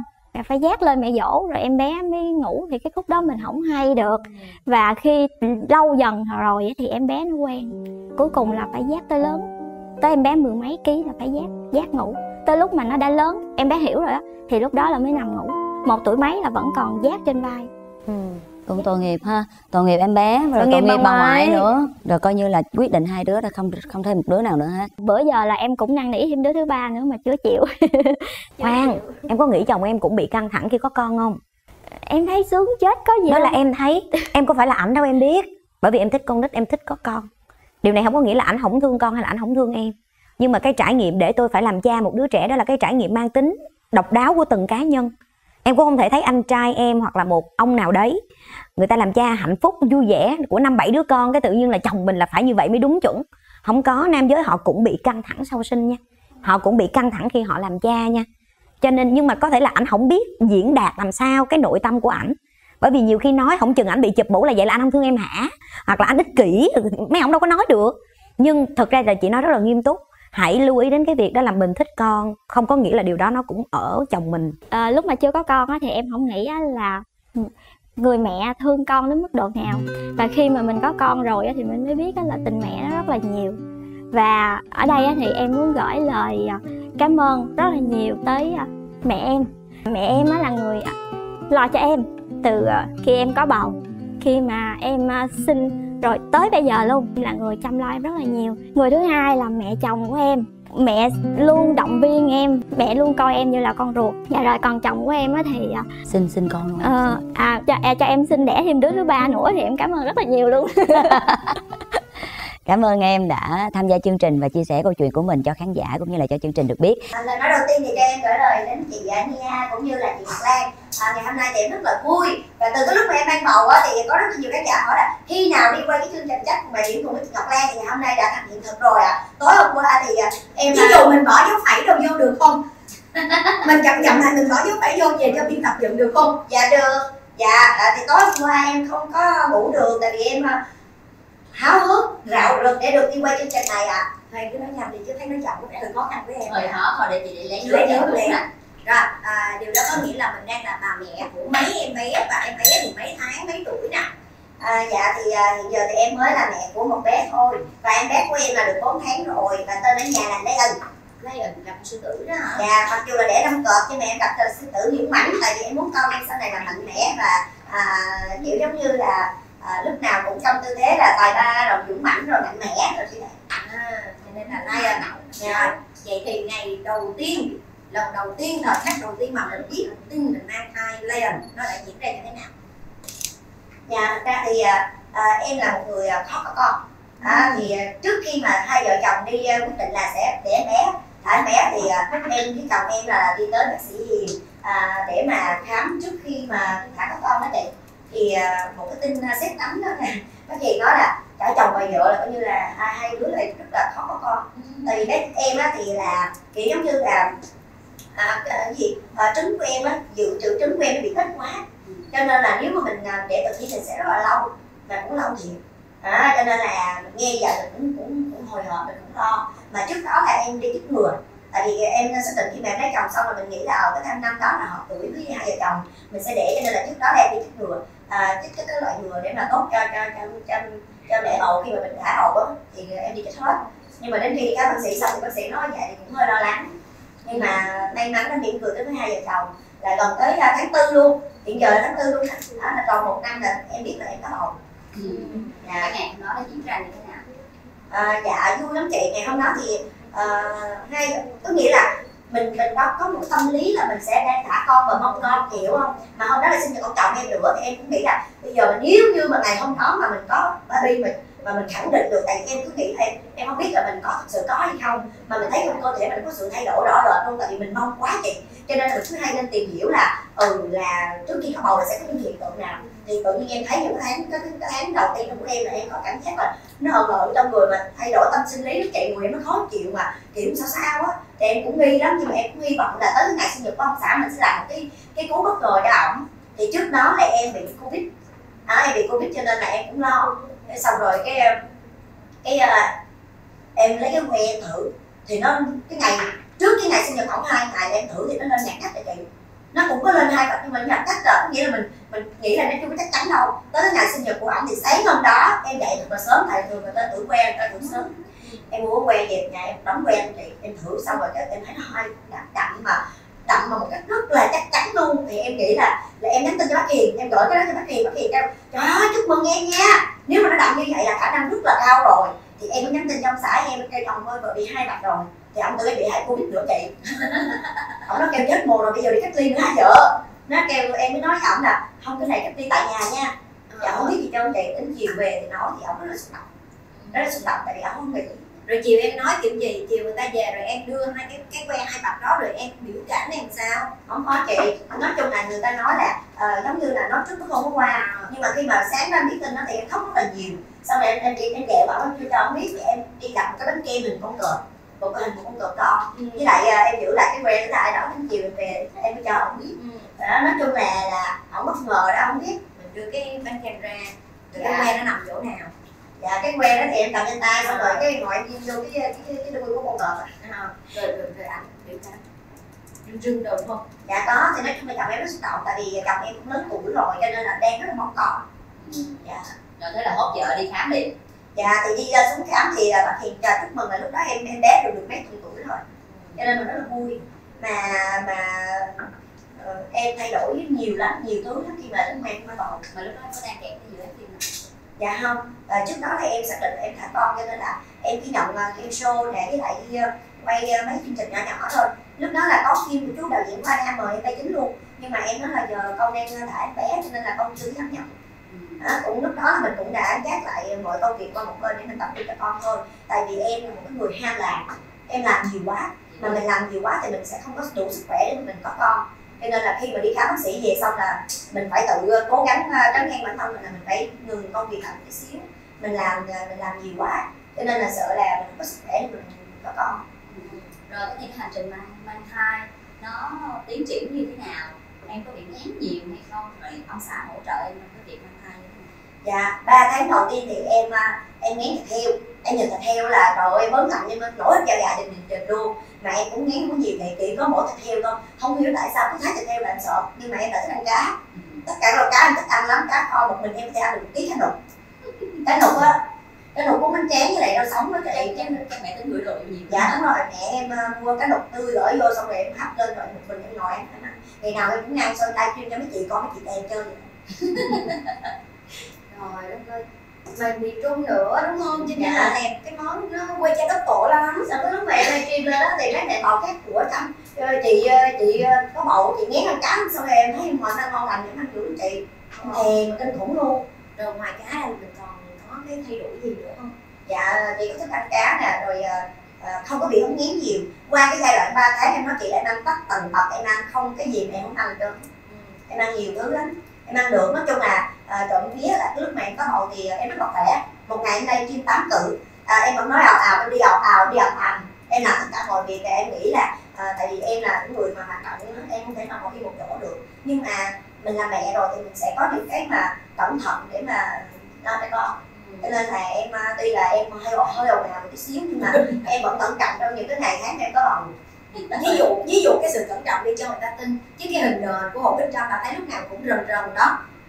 mẹ dỗ rồi em bé mới ngủ. Thì cái khúc đó mình không hay được. Và khi lâu dần rồi thì em bé nó quen. Cuối cùng là phải vác tới lớn, tới em bé 10 mấy ký là phải vác ngủ. Tới lúc mà nó đã lớn, em bé hiểu rồi thì lúc đó là mới nằm ngủ. 1 tuổi mấy là vẫn còn vác trên vai. Cũng tội nghiệp ha, tội nghiệp em bé, rồi tội nghiệp bà ngoại nữa. Rồi coi như là quyết định 2 đứa, không thêm một đứa nào nữa hết. Bữa giờ là em cũng năn nỉ thêm đứa thứ 3 nữa mà chưa chịu. Khoan, em có nghĩ chồng em cũng bị căng thẳng khi có con không? Em thấy sướng chết có gì đó đâu. Là em thấy, em có phải là ảnh đâu em biết. Bởi vì em thích con nít, em thích có con. Điều này không có nghĩa là ảnh không thương con hay là ảnh không thương em. Nhưng mà cái trải nghiệm để tôi phải làm cha một đứa trẻ, đó là cái trải nghiệm mang tính độc đáo của từng cá nhân. Em cũng không thể thấy anh trai em hoặc là một ông nào đấy, người ta làm cha hạnh phúc vui vẻ của 5-7 đứa con, cái tự nhiên là chồng mình là phải như vậy mới đúng chuẩn. Không có, nam giới họ cũng bị căng thẳng sau sinh nha. Họ cũng bị căng thẳng khi họ làm cha nha. Cho nên, nhưng mà có thể là ảnh không biết diễn đạt làm sao cái nội tâm của ảnh. Bởi vì nhiều khi nói không chừng ảnh bị chụp mũ là vậy là anh không thương em hả, hoặc là anh ích kỷ, mấy ông đâu có nói được. Nhưng thật ra là chị nói rất là nghiêm túc. Hãy lưu ý đến cái việc đó là mình thích con, không có nghĩa là điều đó nó cũng ở chồng mình. Lúc mà chưa có con thì em không nghĩ là người mẹ thương con đến mức độ nào. Và khi mà mình có con rồi thì mình mới biết là tình mẹ nó rất là nhiều. Và ở đây thì em muốn gửi lời cảm ơn rất là nhiều tới mẹ em. Mẹ em là người lo cho em từ khi em có bầu, khi mà em sinh rồi tới bây giờ luôn, là người chăm lo em rất là nhiều. Người thứ hai là mẹ chồng của em. Mẹ luôn động viên em, mẹ luôn coi em như là con ruột. Dạ rồi, còn chồng của em thì sinh con luôn. Cho em sinh đẻ thêm đứa thứ 3 nữa thì em cảm ơn rất là nhiều luôn. Cảm ơn em đã tham gia chương trình và chia sẻ câu chuyện của mình cho khán giả cũng như là cho chương trình được biết. Lời nói đầu tiên thì cho em gửi lời đến chị Nia cũng như là chị Ngọc Lan. Ngày hôm nay thì em rất là vui, và từ cái lúc mà em mang bầu thì có rất là nhiều khán giả hỏi là khi nào đi quay cái chương trình Chắc Mà Điểm cùng với chị Ngọc Lan, thì ngày hôm nay đã thành hiện thực rồi ạ. Tối hôm qua thì em ví dụ mình bỏ dấu phẩy đâu vô được không? Mình chậm lại mình bỏ dấu phẩy vô về cho biên tập dựng được không? Dạ được. Dạ thì tối hôm qua em không có ngủ được, tại vì em háo hức rạo rực để được đi quay chương trình này ạ. Thôi cứ nói nhầm thì chứ thấy nói chậm có vẻ hơi khó khăn với em. Thôi hả, thôi để chị để lấy nước liền. Rồi, điều đó có nghĩa là mình đang là bà mẹ của mấy em bé, và em bé thì mấy tháng, mấy tuổi nè. Dạ thì hiện giờ thì em mới là mẹ của một bé thôi, và em bé của em là được 4 tháng rồi, và tên ở nhà là Lion. Lion là con sư tử đó hả? Dạ, mặc dù là đẻ 5 cọp nhưng mà em gặp sư tử dũng mãnh, tại vì em muốn con em sau này là mạnh mẽ và kiểu giống như là lúc nào cũng trong tư thế là tài ba rồi dũng mãnh rồi mạnh mẽ rồi như vậy. Cho nên là Lion. Dạ. Vậy thì ngày đầu tiên, lần đầu tiên, thời khắc đầu tiên mà mình biết tin mình mang thai Lion nó đã diễn ra như thế nào? Dạ, thật ra thì em là một người khó có con. Thì trước khi mà hai vợ chồng đi quyết định là sẽ đẻ em bé, em bé thì em với chồng em là đi tới bác sĩ Hiền để mà khám trước khi mà thả có con đó chị. Thì một cái tin sét đánh đó nè, bác Hiền nói là cả chồng và vợ là coi như là hai đứa này rất là khó có con. Tại vì bé em thì là kiểu giống như là trứng của em dự trữ trứng của em bị ít quá, cho nên là nếu mà mình đẻ tự nhiên thì sẽ rất là lâu, và cũng lâu thiệt. Cho nên là mình nghe giờ mình cũng hồi hộp, mình cũng lo. Mà trước đó là em đi chích ngừa, tại vì em xác định khi mà em lấy chồng xong rồi mình nghĩ là cái tháng năm đó là hợp tuổi với hai vợ chồng mình sẽ đẻ, cho nên là trước đó là em đi chích ngừa, chích cái loại ngừa để mà tốt cho mẹ bầu. Khi mà mình thả bầu đó thì em đi chích hết, nhưng mà đến khi đi khám bác sĩ xong thì bác sĩ nói vậy thì cũng hơi lo lắng. Nhưng mà may mắn nó mỉm cười tới với hai vợ chồng là gần tới tháng 4 luôn hiện giờ là tháng 4 luôn đó, là tròn 1 năm là em biết là em có bầu. Dạ. Cái ngày hôm đó nó diễn ra như thế nào? Dạ vui lắm chị. Ngày hôm đó thì có nghĩa là mình có một tâm lý là mình sẽ đang thả con và mong con, chị hiểu không? Mà hôm đó là sinh nhật con chồng em nữa thì em cũng nghĩ là bây giờ nếu như mà ngày hôm đó mà mình có baby mà mình khẳng định được, tại vì em cứ nghĩ là em không biết là mình có thực sự có hay không, mà mình thấy trong cơ thể mình có sự thay đổi rõ rệt luôn, tại vì mình mong quá chị, cho nên là mình cứ hay nên tìm hiểu là là trước khi có bầu là sẽ có những hiện tượng nào. Thì tự nhiên em thấy những cái tháng đầu tiên của em là em có cảm giác là nó ợn trong người, mà thay đổi tâm sinh lý, nó chạy người em nó khó chịu mà kiểu sao á, thì em cũng nghi lắm. Nhưng mà em cũng hy vọng là tới cái ngày sinh nhật của ông xã mình sẽ làm một cái cú bất ngờ cho ổng. Thì trước đó là em bị Covid, em bị Covid cho nên là em cũng lo. Xong rồi em lấy cái que em thử, thì nó trước cái ngày sinh nhật ổng 2 ngày em thử thì nó lên nhạt cách rồi chị, nó cũng có lên 2 vạch nhưng mà nhạt cách rồi, có nghĩa là mình nghĩ là nó chưa có chắc chắn đâu. Tới cái ngày sinh nhật của ổng thì sáng hôm đó em dậy thật là sớm, thầy thường người ta thử que, người ta thử sớm, em mua que về nhà em đóng que chị, em thử xong rồi em thấy nó hơi đậm mà một cách rất là chắc chắn luôn. Thì em nghĩ là em nhắn tin cho bác Hiền, em gửi cái đó cho bác Hiền kêu trời ơi chúc mừng em nha, nếu mà nó đậm như vậy là khả năng rất là cao rồi. Thì em mới nhắn tin cho ông xã em kêu chồng ơi vợ bị 2 vạch rồi, thì ông tự bị hại Covid nữa chị. Ông nó kêu chết mồ rồi, bây giờ đi cách ly nữa hả vợ? Nó kêu em mới nói với ổng là không, cái này cách ly tại nhà nha. Dạ không biết gì cho chị, đến chiều về thì nói thì ổng rất là xúc động, tại vì ổng không nghĩ. Rồi chiều em nói kiểu gì? Chiều người ta về rồi em đưa cái que 2 vạch đó rồi em biểu cảm em sao? Không có chị, nói chung là người ta nói là giống như là nói trước nó không có qua, nhưng mà khi mà sáng ra biết tin nó thì em khóc rất là nhiều. Sau này em ghẹo bảo chưa cho ông biết, thì em đi đặt cái bánh kem hình con cọp, một cái hình một con cọp to, với lại em giữ lại cái que lại đó, đến chiều em về em mới cho ông biết. Đó, nói chung là ông bất ngờ đó, ông biết. Mình đưa cái bánh kem ra, rồi cái que nó nằm chỗ nào? Dạ cái que đó thì em cầm trên tay, xong rồi cái ngoại viên vô cái đuôi của con cọp rồi ảnh biểu cảm rưng rồi đúng không? Dạ có, thì nói chung là chồng em rất xúc động, tại vì chồng em cũng lớn tuổi rồi cho nên là đang rất là mong con. Dạ. Rồi thế là hốt vợ đi khám liền. Dạ thì đi xuống khám thì bác Hiền chúc mừng là lúc đó em bé được mấy tuần tuổi rồi, cho nên mình rất là vui. Mà em thay đổi nhiều thứ lắm khi mà đến em mới bầu. Mà lúc đó có đang kẹt cái gì đó tim nào? Dạ không, trước đó là em xác định là em thả con, cho nên là em chỉ nhận game show nè, với lại đi quay mấy chương trình nhỏ nhỏ thôi. Lúc đó là có phim của chú đạo diễn Khoa đang mời em tay chính luôn, nhưng mà em nói là giờ con đang thả em bé cho nên là con chưa dám nhận. Cũng lúc đó là mình cũng đã gác lại mọi công việc qua một bên để mình tập trung cho con thôi. Tại vì em là một cái người ham làm, em làm nhiều quá, mà mình làm nhiều quá thì mình sẽ không có đủ sức khỏe để mình có con. Cho nên là khi mà đi khám bác sĩ về xong là mình phải tự cố gắng trấn an bản thân mình, là mình phải ngừng công việc làm một xíu. Mình làm nhiều quá, cho nên là sợ là mình không có sức khỏe để mình có con. Rồi cái hành trình mang thai nó tiến triển như thế nào? Em có bị ngán nhiều hay không? Rồi ông xã hỗ trợ em trong cái việc mang thai như thế nào? Dạ, 3 tháng đầu tiên thì em ngán thịt heo. Em nhìn thịt heo là trời ơi bớn lạnh, em nổi da gà trình luôn. Mà em cũng ngán cũng nhiều vậy, chỉ có mỗi thịt heo thôi. Không hiểu tại sao cứ thấy thịt heo là em sợ. Nhưng mà em lại thích ăn cá. Tất cả loại cá em thích ăn lắm, cá kho một mình em có thể ăn được 1 ký cá nục. Cá nục á, cá nục cuốn bánh tráng với lại rau sống đó chị. Chắc mẹ tính gửi đồ nhiều. Dạ đúng rồi, mẹ em mua cá nục tươi gửi vô, xong rồi em hấp lên rồi một mình em ngồi em ăn. Ngày nào em cũng ăn xong livestream cho mấy chị coi, mấy chị tèm chơi vậy. Rồi đất ơi, mà miền Trung nữa đúng không? Cho nên là thèm cái món nó quay cha đất tổ lắm. Sao cái lúc mẹ livestream lên đó thì mấy mẹ bầu khác của chăm chị có bầu chị ngán ăn cá, xong rồi em thấy em hoàn ăn ngon lành em ăn dữ chị, thèm mà kinh khủng luôn. Rồi ngoài cá ra mình còn có cái thay đổi gì nữa không? Dạ chị có thích ăn cá nè, rồi không có bị ống nghén nhiều. Qua cái giai đoạn 3 tháng em nói chị là em ăn tất tần tật, em ăn không cái gì mà em không ăn được. Em ăn nhiều thứ lắm, em ăn được. Nói chung là trộm vía là cái lúc mà em có bầu thì em rất là khỏe. Một ngày em livestream 8 cự, em vẫn nói ào em đi ào hành, em làm tất cả mọi việc. Em nghĩ là tại vì em là cái người mà hoạt động, em không thể nào ngồi yên một chỗ được, nhưng mà mình là mẹ rồi thì mình sẽ có những cái mà cẩn thận để mà lo cho con. Cho nên là em tuy là em hơi ồn ào một tí xíu, nhưng mà em vẫn cẩn trọng trong những cái ngày tháng em có bầu. Ví dụ cái sự cẩn trọng đi cho người ta tin, chứ cái hình nền của hộp bên trong là thấy lúc nào cũng rần rần đó,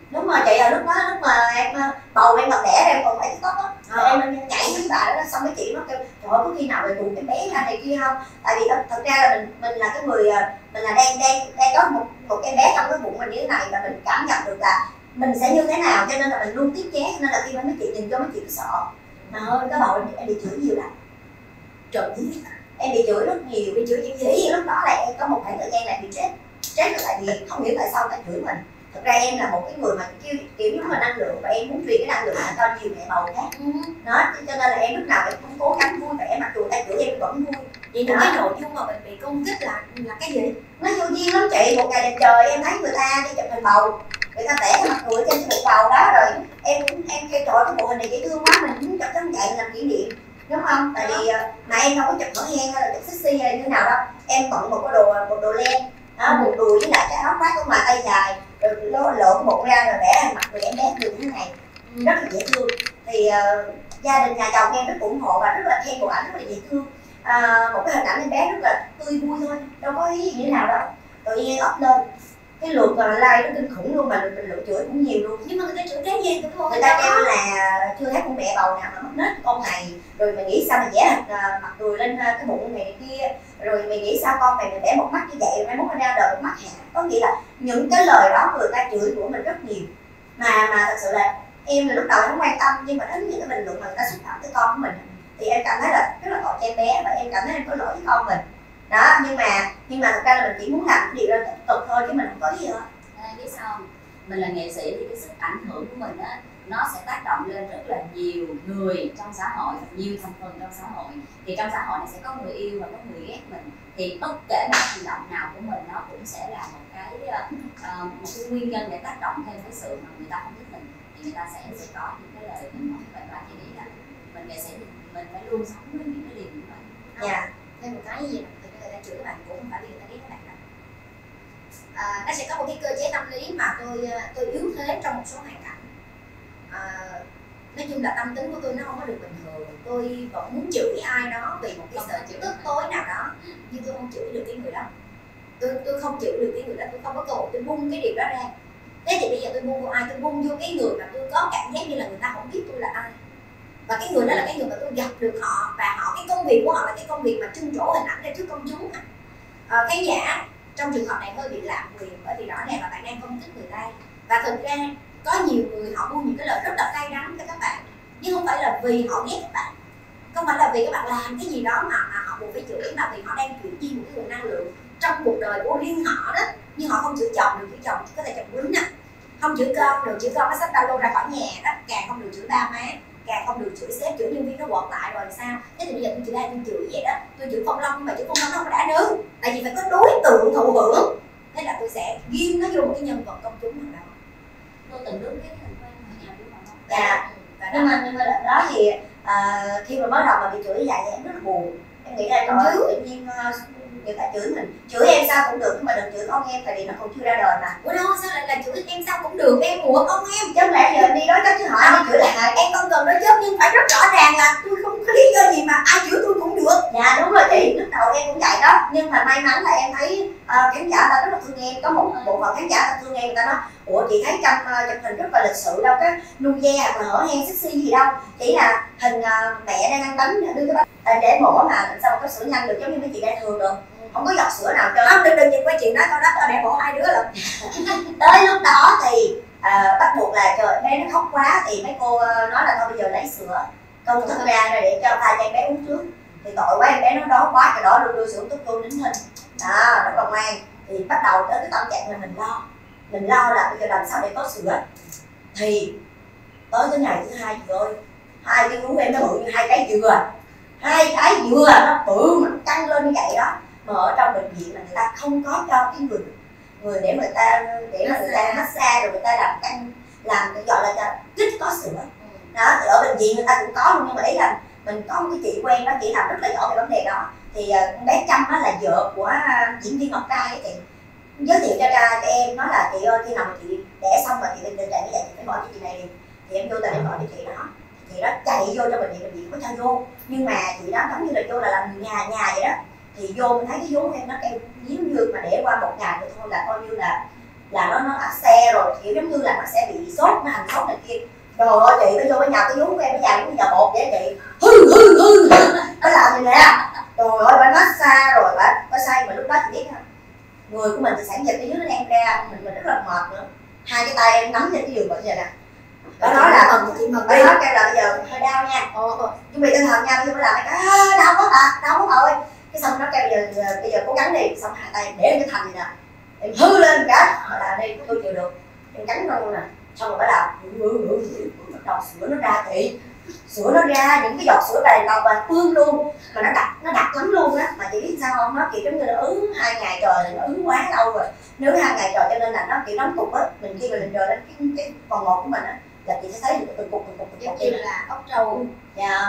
Đúng rồi chị, là lúc mà em bầu em bật đẻ em còn phải TikTok á, em nhảy với bà đó, xong mấy chị nó kêu trời ơi có khi nào về tụi em bé ra này kia không, tại vì thật ra là mình là cái người mình là đang có một em bé trong cái bụng mình như thế này, và mình cảm nhận được là mình sẽ như thế nào, cho nên là mình luôn tiết chế, nên là khi mà mấy chị nhìn cho mấy chị sợ mà hơn cái bầu em bị chửi nhiều lắm, trộm dí em bị chửi rất nhiều, bị chửi những gì lúc đó là em có một khoảng thời gian này bị stress là tại vì không hiểu tại sao người ta chửi mình. Thực ra em là một cái người mà kiểu như là năng lượng, và em muốn truyền cái năng lượng này cho nhiều mẹ bầu khác. Đó, cho nên là em lúc nào em cũng cố gắng vui vẻ, mặc dù ta chửi em vẫn vui. Vậy cái nội dung mà mình bị công kích là cái gì? Nó vô duyên lắm chị. Một ngày đẹp trời em thấy người ta đi chụp hình bầu, người ta vẽ cái mặt người trên cái bụng bầu đó, rồi em kêu trời cái bộ hình này dễ thương quá, mình muốn chụp tấm chạy mình làm kỷ niệm, đúng không? Tại vì mà em đâu có chụp hở hang hay là chụp sexy hay là như nào đâu, em bận một đồ len đó, một đùi với lại cái áo khoác của mà tay dài, rồi lộ cái bụng ra rồi vẽ mặt người em bé như thế này, rất là dễ thương. Thì gia đình nhà chồng em rất ủng hộ và rất là khen bộ ảnh rất là dễ thương. Một cái hình ảnh em bé rất là tươi vui thôi, đâu có ý gì nào đâu. Tự nhiên up lên cái lượt like nó kinh khủng luôn, mà bình luận chửi cũng nhiều luôn. Nhưng mà người ta chửi cái gì? Người ta kêu là chưa thấy con mẹ bầu nào mà mất nết con này, rồi mày nghĩ sao mày vẽ mặt người lên cái bụng này kia, rồi mày nghĩ sao con mày vẽ một mắt như vậy, mai mốt nó ra đời một mắt hả? Có nghĩa là những cái lời đó người ta chửi của mình rất nhiều, mà thật sự là em là lúc đầu không quan tâm, nhưng mà đến những cái bình luận mà người ta xúc phạm tới con của mình thì em cảm thấy là rất là tội cho em bé, và em cảm thấy em có lỗi với con mình đó. Nhưng mà thật ra là mình chỉ muốn làm cái điều đó tích cực thôi, chứ mình không có gì hết. Biết sao không? Mình là nghệ sĩ thì cái sức ảnh hưởng của mình á, nó sẽ tác động lên rất là nhiều người trong xã hội, nhiều thành phần trong xã hội. Thì trong xã hội này sẽ có người yêu và có người ghét mình, thì bất kể một hành động nào của mình nó cũng sẽ là một cái nguyên nhân để tác động thêm cái sự mà người ta không thích mình, thì người ta sẽ có những cái lời mình nói vậy. Và chị nghĩ là mình nghệ sĩ thì mình phải luôn sống với những cái điều như vậy. Dạ. Thêm một cái gì mà người ta chửi các bạn cũng không phải vì người ta ghét các bạn đâu. Nó sẽ có một cái cơ chế tâm lý mà tôi yếu thế trong một số hoàn cảnh. Nói chung là tâm tính của tôi nó không có được bình thường, tôi vẫn muốn chửi ai đó vì một cái sự tức tối nào đó, nhưng tôi không chửi được cái người đó. Tôi không chửi được cái người đó, tôi không có cơ hội tôi bung cái điều đó ra. Thế thì bây giờ tôi bung vô ai? Tôi bung vô cái người mà tôi có cảm giác như là người ta không biết tôi là ai, và cái người đó là cái người mà tôi gặp được họ, và cái công việc của họ là cái công việc mà trưng trổ hình ảnh ra trước công chúng. Khán giả trong trường hợp này hơi bị lạm quyền, bởi vì rõ ràng là bạn đang phân tích người ta, và thực ra có nhiều người họ buông những cái lời rất là cay đắng cho các bạn, nhưng không phải là vì họ ghét các bạn, không phải là vì các bạn làm cái gì đó mà họ buộc phải chửi, mà vì họ đang chuyển di một cái nguồn năng lượng trong cuộc đời của riêng họ đó. Nhưng họ không chửi chồng được, chửi chồng chỉ có thể chồng quýnh nè, không chửi con được, chửi con nó xách ba lô ra khỏi nhà đó, càng không được chửi ba má, càng không được chửi sếp, chửi nhân viên nó quật lại rồi sao. Thế thì bây giờ tôi chửi ai tôi chửi vậy đó, tôi chửi Phong Long nhưng mà chửi Phong Long nó không đã nữa, tại vì phải có đối tượng thụ hưởng, thế là tôi sẽ ghim nó vô một cái nhân vật công chúng nào đó. Tôi từng đứng cái hình quen ở nhà của họ. Dạ. Nhưng mà đó thì khi mà mới đầu mà bị chửi vậy thì em rất là buồn. Em nghĩ ra trời tự nhiên người ta chửi mình, chửi em sao cũng được nhưng mà đừng chửi con em, tại vì nó còn chưa ra đời mà. Ủa đâu sao lại là chửi em sao cũng được, em ủa con em chứ không lẽ giờ em đi đối chất chứ hỏi em chửi lại. Em không cần đối chất, nhưng phải rất rõ ràng là tôi không có lý do gì mà ai chửi tôi cũng được. Dạ đúng rồi chị, lúc đầu em cũng vậy đó, nhưng mà may mắn là em thấy khán giả ta rất là thương em, có một bộ phận khán giả ta thương em, người ta nói ủa chị thấy trong chụp hình rất là lịch sự, đâu có nuông ve hoặc là hở hang sexy gì đâu, chỉ là hình mẹ đang ăn bánh đưa cái bánh để mổ mà làm sao mà có sữa nhanh được giống như mấy chị đang thường được, không có giọt sữa nào cho. Không, đừng nhìn qua chuyện đó, câu đó tao để mổ hai đứa lận. Tới lúc đó thì bắt buộc là trời bé nó khóc quá thì mấy cô nói là thôi bây giờ lấy sữa công thức ra rồi để cho tay cho em bé uống trước, thì tội quá em bé nó đói quá, cái đó đưa sữa uống vô nín hình đó, rất là ngoan. Thì bắt đầu tới cái tâm trạng là mình lo là bây giờ làm sao để có sữa. Thì tới cái ngày thứ hai chị ơi, hai cái vú em nó bự như hai cái dừa nó bự mà căng lên như vậy đó, mà ở trong bệnh viện là người ta không có cho cái người để người ta massage rồi người ta làm căng, làm gọi là kích có sữa đó. Thì ở bệnh viện người ta cũng có luôn, nhưng mà ý là mình có một cái chị quen đó, chị làm rất là giỏi về vấn đề đó. Thì con bé Trâm đó là vợ của diễn viên Ngọc Trai ấy, thì giới thiệu cho em, nói là chị ơi khi nào mà chị đẻ xong mà chị tình trạng như vậy chị phải gọi cho chị này đi. Thì em vô tình em gọi cho chị đó, chị đó chạy vô cho bệnh viện có cho vô, nhưng mà chị đó giống như là vô là làm nhà vậy đó. Thì vô mình thấy cái vú em nó kêu díu dưa mà để qua một ngày rồi thôi là coi như là là nó áp xe rồi, kiểu giống như là nó sẽ bị sốt, nó hành sốt này kia. Trời ơi chị, tôi vô cái nhà tôi vú của em, cái nhà bây giờ một vậy chị, hư nó làm gì nè. Trời ơi, bà massage rồi bà say, mà lúc đó chị biết hả, người của mình thì sản dịch ở dưới nó đang ra, mình rất là mệt nữa. Hai cái tay em nắm trên cái giường bệnh vậy nè. Bà nói là bà nói kêu là bây giờ hơi đau nha, chuẩn bị tinh thần nha, bây giờ bà làm cái đau quá à, đau quá rồi. Cái xong nó kêu bây giờ cố gắng đi, xong hai tay để lên cái thành gì nè, em hư lên cái là đi, tôi chịu được, em cắn răng luôn nè. Xong rồi bà làm bắt đầu sữa nó ra chị, sữa nó ra, những cái giọt sữa đầy đầu và ương luôn, mà nó đặc lắm luôn á. Mà chị biết sao không, nó kiểu giống như nó ứ 2 ngày trời, nó ứ quá lâu rồi, nếu 2 ngày trời cho nên là nó kiểu nóng cục á. Mình khi mà mình rờ đến cái vòng một của mình á là chị sẽ thấy được từng cục như là ốc trâu. Dạ.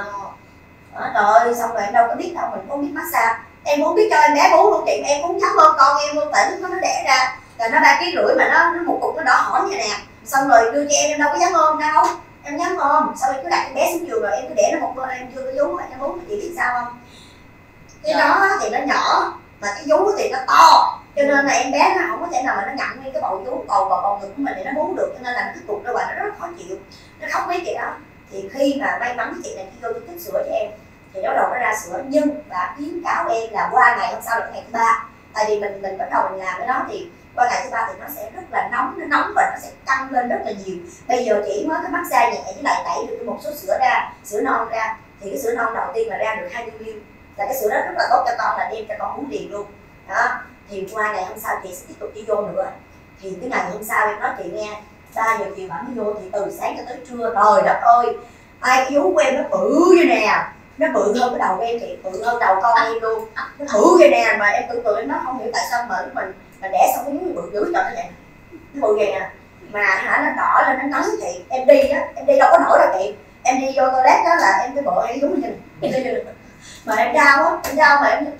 Rồi xong rồi em đâu có biết đâu, mình không biết massage, em muốn biết cho em bé bú luôn chị, em cũng dám ôm con em luôn, tại lúc nó đẻ ra là nó 3,5 kg mà nó một cục nó đỏ hỏn vậy nè. Xong rồi đưa cho em đâu có dám ôm đâu, em dám ôm. Sau em cứ đặt cái bé xuống giường rồi em cứ để nó một bên, em chưa có vú, em vú. Chị biết sao không, cái đó thì nó nhỏ mà cái vú thì nó to, cho nên là em bé nó không có thể nào mà nó ngậm nguyên cái bầu vú cầu vào bầu ngực của mình để nó bú được, cho nên là nó cứ tụt ra ngoài, nó rất là khó chịu, nó khóc mấy chị đó. Thì khi mà may mắn chị này khi vô tích sữa cho em thì nó đầu nó ra sữa, nhưng bà khuyến cáo em là qua ngày hôm sau là ngày thứ 3, tại vì mình bắt đầu mình làm cái đó thì qua ngày thứ 3 thì nó sẽ rất là nóng, nó nóng và nó sẽ căng lên rất là nhiều. Bây giờ chỉ mới cái massage nhẹ với lại tẩy được một số sữa ra, sữa non ra, thì cái sữa non đầu tiên là ra được 20 ml, là cái sữa đó rất là tốt cho con, là đem cho con uống liền luôn đó. Thì qua ngày hôm sau chị sẽ tiếp tục đi vô nữa, thì cái ngày hôm sau em nói chị nghe 3 giờ chiều bạn mới vô, thì từ sáng cho tới trưa, trời đất ơi, ai cái vú của em nó bự vậy nè, nó bự hơn cái đầu của em chị, bự hơn đầu con em luôn, nó bự vậy nè. Mà em tưởng tượng em nó không hiểu tại sao mà lúc mình đẻ xong cái vú bự dữ cho nó vậy, nó bự vậy nè, mà hả nó đỏ lên, nó nóng chị. Em đi á, em đi đâu có nổi đâu chị, em đi vô toilet đó là em cái bộ em vú như này, mà em đau á, em đau mà em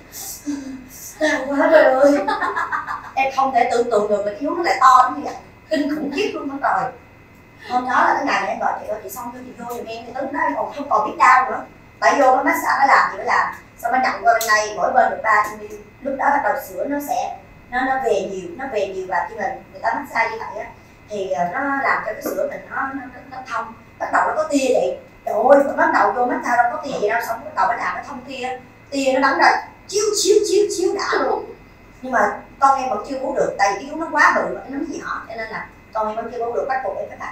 đau quá trời ơi, em không thể tưởng tượng được là cái vú nó lại to như vậy, kinh khủng khiếp luôn đó. Trời, hôm đó là cái ngày mà em gọi chị ơi, chị xong cho chị vô giùm em, thì tới đó em còn không còn biết đau nữa, tại vô cái massage nó làm gì phải làm, xong nó nặng qua bên đây, mỗi bên được 3 ml. Lúc đó bắt đầu sữa nó sẽ nó về nhiều, và khi mà người ta massage như vậy á thì nó làm cho cái sữa mình nó thông, bắt đầu nó có tia chị. Trời ơi, bắt đầu vô massage đâu có tia gì đâu, xong bắt đầu nó làm nó thông tia nó bắn ra chiếu đã luôn. Nhưng mà con em vẫn chưa bú được, tại vì cái vú nó quá bự và cái nấm nhỏ, cho nên là con em vẫn chưa bú được, bắt buộc em phải đặt.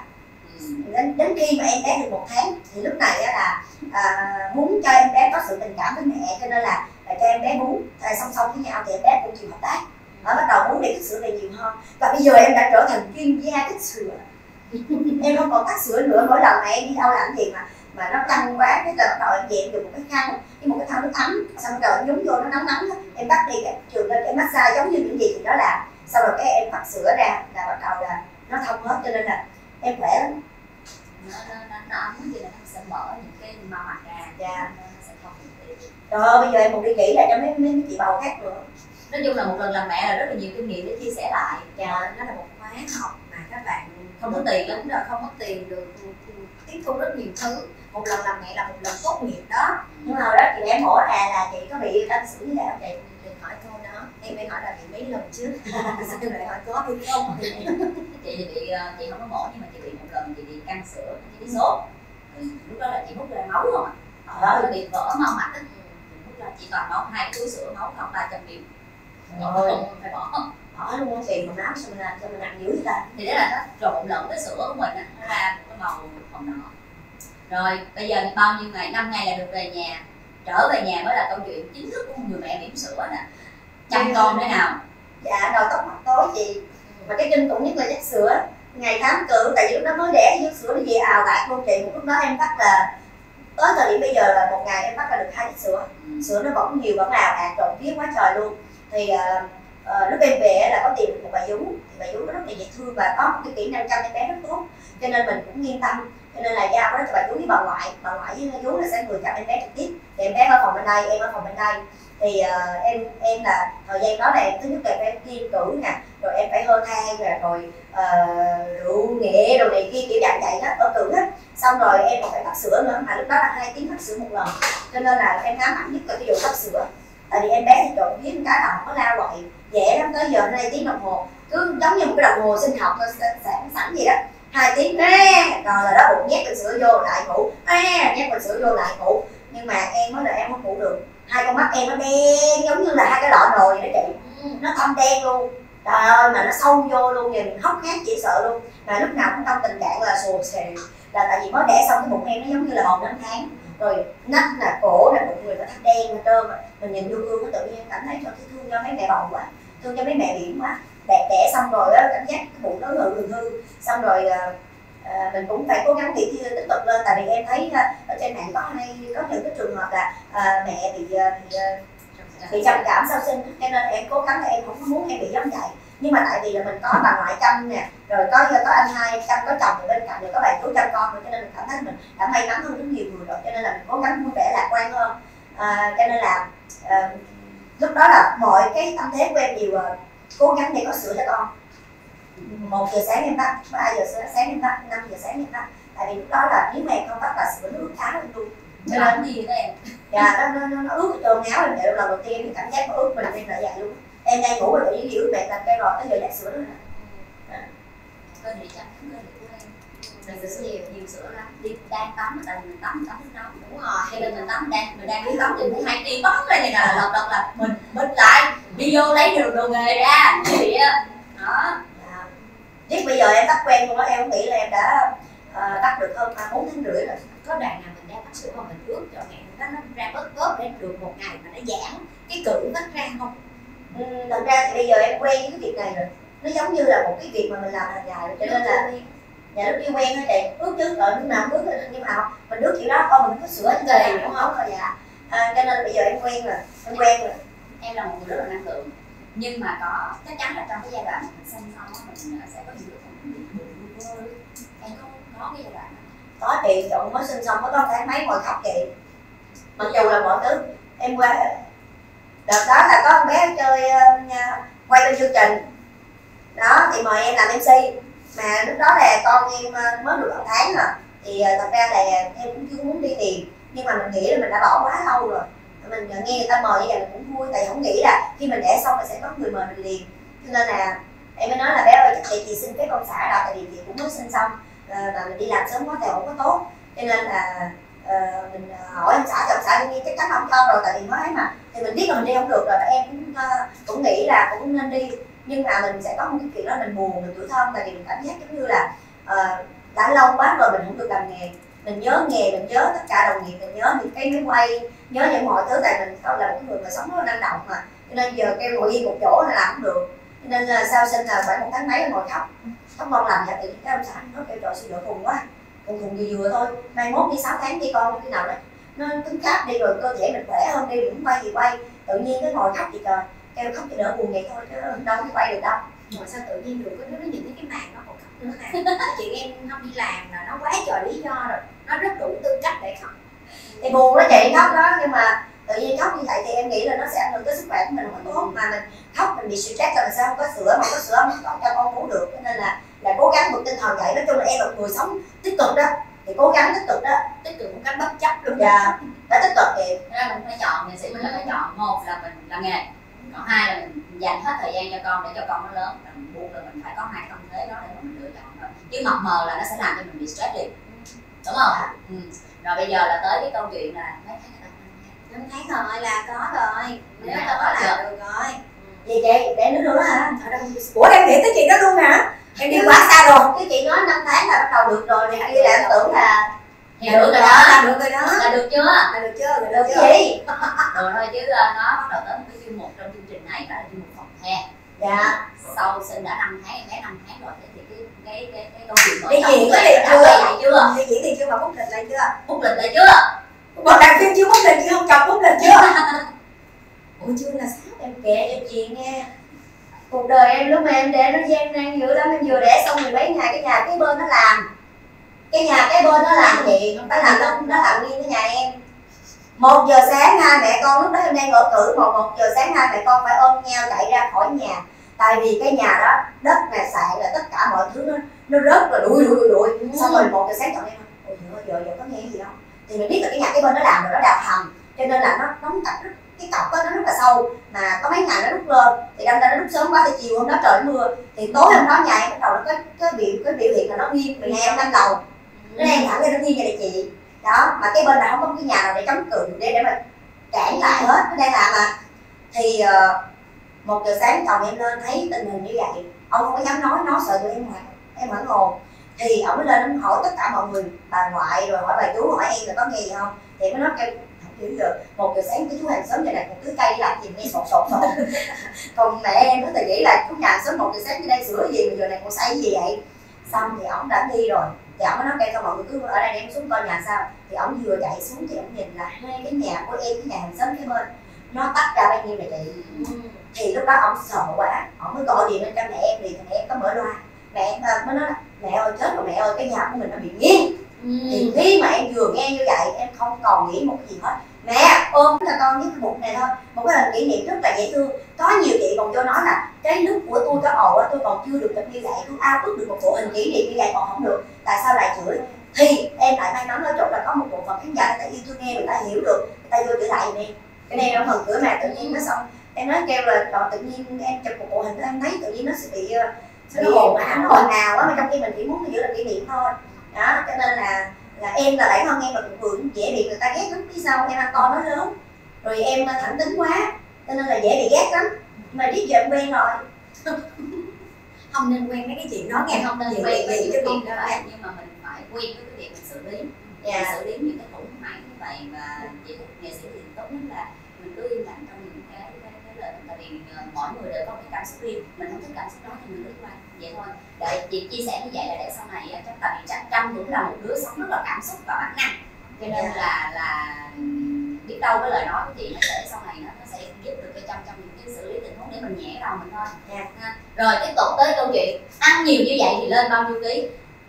Đến khi mà em bé được 1 tháng thì lúc này là muốn cho em bé có sự tình cảm với mẹ, cho nên là cho em bé bú song song với nhau, thì em bé cũng chịu hợp tác, bắt đầu bú để tích sữa về nhiều hơn. Và bây giờ em đã trở thành chuyên gia tích sữa. Em không còn tắt sữa nữa, mỗi lần mà em đi đâu làm gì mà nó căng quá, cái là bắt đầu em về em dùng một cái khăn với một cái thau nước ấm, xong rồi em nhúng vô nó nóng đó, em bắt đi cái trường lên em massage giống như những gì thì nó làm, sau rồi cái em vắt sữa ra là bắt đầu là nó thông hết, cho nên là em khỏe lắm. Nó ấm thì là nó sẽ mở những cái mao mạch ra, dạ, nó sẽ không bị. Trời ơi, bây giờ em còn đi kỹ lại cho mấy chị bầu khác nữa. Nói chung là một lần làm mẹ là rất là nhiều kinh nghiệm để chia sẻ lại. Dạ, nó là một khóa học mà các bạn không mất tiền lắm, rồi không mất tiền, được tiếp thu rất nhiều thứ. Một lần làm mẹ là một lần tốt nghiệp đó. Nhưng mà hồi đó chị em hỏi là chị có bị tâm sự như nào chị? Đừng hỏi câu đó, em phải hỏi là bị mấy lần trước. Sao em lại hỏi có hay không? Chị thì bị, chị không có mổ, nhưng mà chị bị một lần chị bị căng sữa, chị bị sốt. Lúc đó là chị hút ra máu không ạ? Nó bị vỡ mau mạch á. Lúc đó chị toàn máu 2 cái túi sữa máu không 300 ml. Không phải bỏ. Bỏ luôn không tiền mà máu sao mình nặng dữ vậy ta? Thì đó là nó trộn lẫn với sữa của mình á, nó ra một cái màu hồng đỏ. Rồi bây giờ bao nhiêu ngày, 5 ngày là được về nhà. Trở về nhà mới là câu chuyện chính thức của người mẹ bỉm sữa nè. Chăm con thế nào? Dạ, đầu tóc mặt tối chị. Mà cái kinh khủng nhất là dắt sữa. Ngày tháng cự, tại vì lúc đó mới đẻ dắt sữa nó về ào ạt luôn chị. Một lúc đó em bắt là tới thời điểm bây giờ là một ngày em bắt ra được 2 lít sữa. Sữa nó vẫn nhiều, vẫn ào ạt trộn phía quá trời luôn. Thì lúc em về là có tìm được một bà vú, thì bà vú rất là dễ thương và có một cái kỹ năng chăm em bé rất tốt, cho nên mình cũng yên tâm, cho nên là giao đó cho bà vú với bà ngoại với vú là sẽ người chăm em bé trực tiếp. Thì em bé ở phòng bên đây, em ở phòng bên đây. Thì em là thời gian đó là em thứ nhất là em phải kiêng cữ nè, rồi em phải hơ than nè, rồi rượu nghệ rồi này kia kiểu dạng vậy đó, ở cữ hết. Xong rồi em còn phải vắt sữa nữa, mà lúc đó là 2 tiếng vắt sữa một lần, cho nên là em ám ảnh nhất là cái vụ vắt sữa. Tại vì em bé thì trộn biết cái là không có lao quậy dễ lắm, tới giờ 2 tiếng đồng hồ cứ giống như một cái đồng hồ sinh học thôi, sẵn gì đó 2 tiếng rồi là đó bụng nhét bình sữa vô lại ngủ, nhét bình sữa vô lại ngủ. Nhưng mà em nói là em không ngủ được, 2 con mắt em nó đen giống như là 2 cái lọ nồi vậy đó chị, nó thâm đen luôn, trời ơi mà nó sâu vô luôn, nhìn hốc hác dễ sợ luôn. Mà lúc nào cũng trong tình trạng là sùa sề, là tại vì mới đẻ xong cái bụng em nó giống như là bầu 5 tháng, rồi nách là cổ là bụng người nó thắt đen mà trơn, mà mình nhìn vô gương tự nhiên cảm thấy thương cho mấy mẹ bầu quá, thương cho mấy mẹ biển quá. Đẻ xong rồi á cảm giác cái bụng nó hư, xong rồi mình cũng phải cố gắng đi tích cực lên, tại vì em thấy ở trên mạng có những cái trường hợp là mẹ bị trầm cảm sau sinh, cho nên em cố gắng là em không có muốn em bị giống vậy. Nhưng mà tại vì là mình có bà ngoại chăm nè, rồi có anh hai chăm, có chồng ở bên cạnh, rồi có bà chú chăm con, rồi cho nên mình cảm thấy mình đã may mắn hơn rất nhiều người rồi, cho nên là mình cố gắng vui vẻ lạc quan hơn. Cho nên là lúc đó là mọi cái tâm thế của em đều cố gắng để có sữa cho con. 1 giờ sáng em tắt, 3 giờ sáng em tắt, 5 giờ sáng em tắt. Tại vì lúc đó là nếu mà em không tắt là sữa nó ướt áo lên luôn. Cho nên gì đó em? Dạ, nó ướt trơn áo em. Vậy lần đầu tiên em cảm giác nó ướt mình em lại dậy luôn. Em đang ngủ rồi tự nhiên ướt mệt làm cây rồi tới giờ dậy sữa nữa nè. Cơ thể chắc cơ thể của em. Mình sữa nhiều sữa lắm. Đi đang tắm, tại vì mình tắm nước nóng. Đúng rồi. Cho nên mình đang đi tắm thì mình hay đi bóng lên này là lật là mình lại đi vô lấy được đồ nghề ra. Vậy á. Đó. Chứ bây giờ em tắt quen luôn đó, em không nghĩ là em đã tắt được hơn 4 tháng rưỡi rồi. Có đoạn nào mình đang bắt sữa mà mình ướt cho mẹ nó ra bớt để được một ngày mà nó giãn cái cự vắt ra không? Thật ra thì bây giờ em quen với cái việc này rồi, nó giống như là một cái việc mà mình làm hàng ngày rồi, cho nên là nhà lúc đi quen á chị, ướt chứ rồi lúc nào ướt nhưng mà mình ướt kiểu đó con mình có sữa kỳ đúng không? Dạ. Cho nên bây giờ em quen rồi, Em là một người rất là năng lượng, nhưng mà có chắc chắn là trong cái giai đoạn mình sinh xong mình sẽ có nhiều bụng. Em có cái giai đoạn đó. Có chị, chồng mới sinh xong có tháng mấy ngồi khóc chị, mặc dù là mọi thứ em qua đợt đó là có con bé chơi quay bên chương trình đó thì mời em làm MC, mà lúc đó là con em mới được 1 tháng rồi, thì thật ra là em cũng chưa muốn đi tìm, nhưng mà mình nghĩ là mình đã bỏ quá lâu rồi, mình nghe người ta mời như vậy mình cũng vui, tại không nghĩ là khi mình đẻ xong là sẽ có người mời mình liền, cho nên là em mới nói là bé ơi chắc chị xin phép ông xã đó, tại vì chị cũng mới sinh xong và mình đi làm sớm quá thì không có tốt, cho nên là mình hỏi ông xã thì ông xã đương nhiên chắc chắn không cho rồi, tại vì mới ấy mà, thì mình biết là mình đi không được rồi, và em cũng nghĩ là cũng nên đi, nhưng mà mình sẽ có một cái chuyện đó mình buồn, mình tủi thân, tại vì mình cảm giác giống như là đã lâu quá rồi mình không được làm nghề, mình nhớ nghề, mình nhớ tất cả đồng nghiệp, mình nhớ những cái máy quay, nhớ những mọi thứ, tại mình là một người mà sống rất là năng động mà, cho nên giờ kêu ngồi yên một chỗ là làm không được, cho nên là sau sinh là khoảng 1 tháng mấy ngồi khóc mong làm vậy, thì cái ông xã nó kêu trời xin lỗi khùng quá, khùng vừa thôi, mai mốt đi 6 tháng đi con khi nào đấy nó cứng cáp đi rồi cơ thể mình khỏe hơn đi, đừng quay gì quay, tự nhiên cái ngồi khóc gì trời, kêu khóc cho đỡ buồn vậy thôi chứ đâu có quay được đâu. Mà sao tự nhiên được cái đứa nó nhìn thấy cái màn nó còn khóc nữa nè. Chị em không đi làm là nó quá trời lý do rồi, nó rất đủ tư cách để khóc. Thì buồn đó chị, khóc đó, nhưng mà tự nhiên khóc như vậy thì em nghĩ là nó sẽ ảnh hưởng tới sức khỏe của mình không tốt, mà mình khóc mình bị stress là mình sẽ không có sữa, mà có sữa không cho con bú được, cho nên là cố gắng vượt tinh thần vậy. Nói chung là em là một người sống tích cực đó, thì cố gắng tích cực đó, tích cực một cách bất chấp luôn. Dạ, đã tích cực thì ra mình phải chọn, nghệ sĩ mình là phải chọn, một là mình làm nghề, còn 2 là mình dành hết thời gian cho con để cho con nó lớn, mình buộc là mình phải có 2 tâm thế đó để mình lựa chọn thôi, chứ mập mờ là nó sẽ làm cho mình bị stress liền, đúng không? Rồi bây giờ là tới cái câu chuyện là mấy tháng 5 tháng rồi là có rồi, nếu Dạ, tao có chưa? làm được rồi. gì chị, để nữa hả? Ủa em nghĩ tới chuyện đó luôn hả? Em đi Chứ quá xa rồi. Cái chị nói 5 tháng là bắt đầu được rồi, thì kia là em tưởng là thì được rồi đó, Là được rồi đó. là được chưa? Là được chưa? Là được được cái chưa? gì? Rồi thôi chứ nó bắt đầu tới một cái chuyên mục trong chương trình này, đó là chuyên mục phòng the. Dạ. Sau sinh đã 5 tháng, em bé 5 tháng rồi thì cái câu chuyện Đi mở diễn rộng thì đã chưa? quay lại chưa? Đi diễn thì chưa mà bút lịch lại chưa? Bút lịch lại chưa? Một đàn phim chưa bút lịch chưa, không chồng bút lịch chưa? Ủa chưa là sao? Em kể cho chị nghe cuộc đời em lúc mà em đẻ nó gian nan dữ lắm, em vừa đẻ xong 10 mấy ngày cái nhà cái bên nó làm, cái nhà cái bên nó làm gì, nó làm nguyên cái nhà em. 1 giờ sáng hai mẹ con, lúc đó em đang ở cử, 1 giờ sáng hai mẹ con phải ôm nhau chạy ra khỏi nhà, tại vì cái nhà đó đất này sạn là tất cả mọi thứ nó rớt rồi đuổi. Xong rồi 1 giờ sáng chồng em ôi giờ có nghe gì đâu, thì mình biết là cái nhà cái bên nó làm rồi, nó đào hầm cho nên là nó nóng cạnh cái cọc đó nó rất là sâu mà có mấy ngày nó rút lên, thì đâm ra nó rút sớm quá thì chiều hôm đó trời mưa, thì tối hôm đó nhà em bắt đầu nó có cái biểu hiện là nó nghiêng, vì nhà em 5 lầu, nó đang thẳng lên nó nghiêng như này chị đó, mà cái bên này không có cái nhà nào để chống cự để mà cản lại hết, nó đang làm mà. Thì 1 giờ sáng chồng em lên thấy tình hình như vậy, ông không có dám nói sợ tụi em hoảng hồn, thì ông mới lên ông hỏi tất cả mọi người, bà ngoại rồi hỏi bà chú, hỏi em là có nghe gì không, thì mới nói kêu kiểu giờ 1 giờ sáng cái chú hàng xóm giờ này còn tưới cây đi làm gì nghe sột còn mẹ em nó thì nghĩ là chú nhà hàng xóm 1 giờ sáng đây sửa gì mà giờ này còn xây gì vậy. Xong thì ông đã đi rồi, thì ông mới nói kêu mọi người cứ ở đây em xuống coi nhà sao, thì ông vừa chạy xuống thì ông nhìn là 2 cái nhà của em, cái nhà hàng xóm cái bên nó tách ra bao nhiêu này chị. Thì lúc đó ông sợ quá, ông mới gọi điện lên cho mẹ em, thì mẹ em có mở loa, mẹ em mới nói là mẹ ơi chết rồi mẹ ơi, cái nhà của mình nó bị nghiêng. Thì khi mà em vừa nghe như vậy em không còn nghĩ một cái gì hết, mẹ ôm là con với cái bụng này thôi, một cái hình kỷ niệm rất là dễ thương. Có nhiều chị còn vô nói là cái lúc của tôi có ồ tôi còn chưa được như vậy, tôi ao ước được một bộ hình kỷ niệm như vậy còn không được, tại sao lại chửi. Thì em lại may mắn ở chỗ là có một bộ phận khán giả người ta yêu thương em, người ta hiểu được, người ta vô chửi lại giùm em, cái này em không cười mà tự nhiên nó xong em nói kêu là rồi tự nhiên em chụp một bộ hình em thấy tự nhiên nó sẽ bị ồn ào, nó ồn ào quá, mà trong khi mình chỉ muốn giữ là kỷ niệm thôi đó. Cho nên là em là bản thân em là cũng dễ bị người ta ghét lắm, biết sao em ăn to nói lớn rồi em thẳng tính quá cho nên là dễ bị ghét lắm, mà biết giờ em quen rồi không nên quen mấy cái chuyện đó nghe, không nên quen với những cái việc đó, nhưng mà mình phải quen với cái việc mình xử lý, xử lý những cái khủng hoảng như vậy. Và chị thích nghệ sĩ thì tốt nhất là mình cứ im lặng trong những cái lời, tại vì mỗi người đều có cái cảm xúc riêng, mình không thích cảm xúc đó thì mình lướt qua vậy thôi. Để chị chia sẻ như vậy là để sau này chắc tại vì Trâm cũng là một đứa sống rất là cảm xúc và bản năng, cho nên là biết đâu cái lời nói của chị nó sẽ sau này nó sẽ giúp được cho Trâm trong những cái xử lý tình huống để mình nhẹ đầu mình thôi. Rồi tiếp tục tới câu chuyện ăn nhiều như vậy thì lên bao nhiêu ký?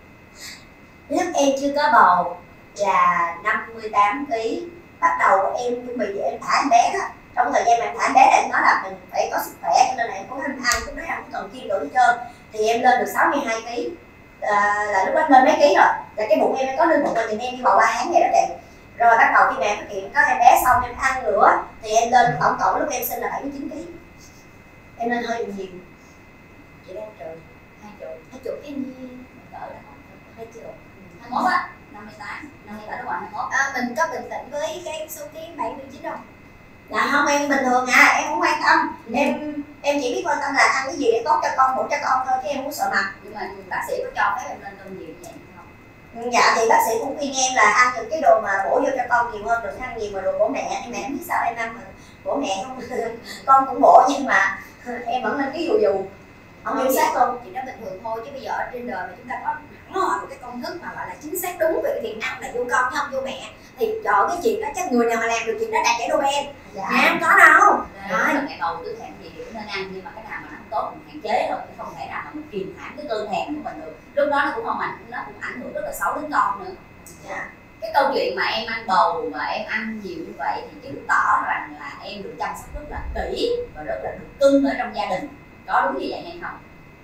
Lúc em chưa có bầu là 58 kg, bắt đầu em chuẩn bị em thả em bé đó. Trong thời gian mà em thả em bé là em nói là mình phải có sức khỏe, cho nên là em cũng ăn, cũng nói ăn không cần kiêng đồ hết trơn, thì em lên được 62 kg. Là lúc đó lên mấy ký rồi, là cái bụng em có lên bụng rồi, thì em đi bầu 3 tháng vậy đó chị. Rồi bắt đầu khi mà em phát hiện có em bé xong em ăn nữa thì em lên tổng cộng lúc em sinh là 79 kg. Em lên hơi nhiều. Chị đang trừ 20 cái cỡ là 20 21 á, 58 đúng rồi 21. Mình có bình tĩnh với cái số ký 79 không? Là không, em bình thường em không quan tâm, em chỉ biết quan tâm là ăn cái gì để tốt cho con, bổ cho con thôi, chứ em không sợ mập. Nhưng mà bác sĩ có cho phép em lên cân nhiều như vậy không? Dạ thì bác sĩ cũng khuyên em là ăn những cái đồ mà bổ vô cho con nhiều hơn, đừng ăn nhiều mà đồ bổ mẹ, nhưng mà em biết sao em ăn mà bổ mẹ không con cũng bổ, nhưng mà em vẫn lên cái dù không chính xác luôn. Chị nói bình thường thôi, chứ bây giờ ở trên đời mà chúng ta có hẳn hoi một cái công thức mà gọi là chính xác đúng về cái việc ăn là vô con chứ không vô mẹ, thì trời cái chuyện đó chắc người nào mà làm được chuyện đó đạt giải Nobel. Không có đâu. Mẹ bầu cứ thèm gì cũng nên ăn, nhưng mà cái nào mà nó không tốt mình hạn chế thôi, không thể nào mà mình kìm hãm cái cơn thèm của mình được, lúc đó nó cũng không nó cũng ảnh hưởng rất là xấu đến con nữa. Cái câu chuyện mà em ăn bầu và em ăn nhiều như vậy thì chứng tỏ rằng là em được chăm sóc rất là kỹ và rất là được cưng ở trong gia đình, có đúng như vậy hay không?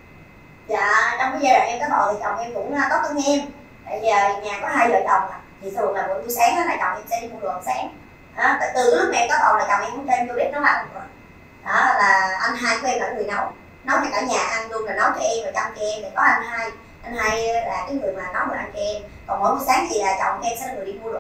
Dạ, trong cái giai đoạn em có bầu thì chồng em cũng tốt hơn em. Tại giờ nhà có 2 vợ chồng thì thường là buổi sáng đó là chồng em sẽ đi mua đồ ăn sáng. Đó, từ lúc em có bầu là chồng em cũng cho em vô bếp nấu ăn rồi. Đó là anh hai của em là người nấu cho cả nhà ăn luôn, là nấu cho em và chăm cho em. Thì có anh hai là cái người mà nấu đồ ăn cho em. Còn mỗi buổi sáng thì là chồng em sẽ là người đi mua đồ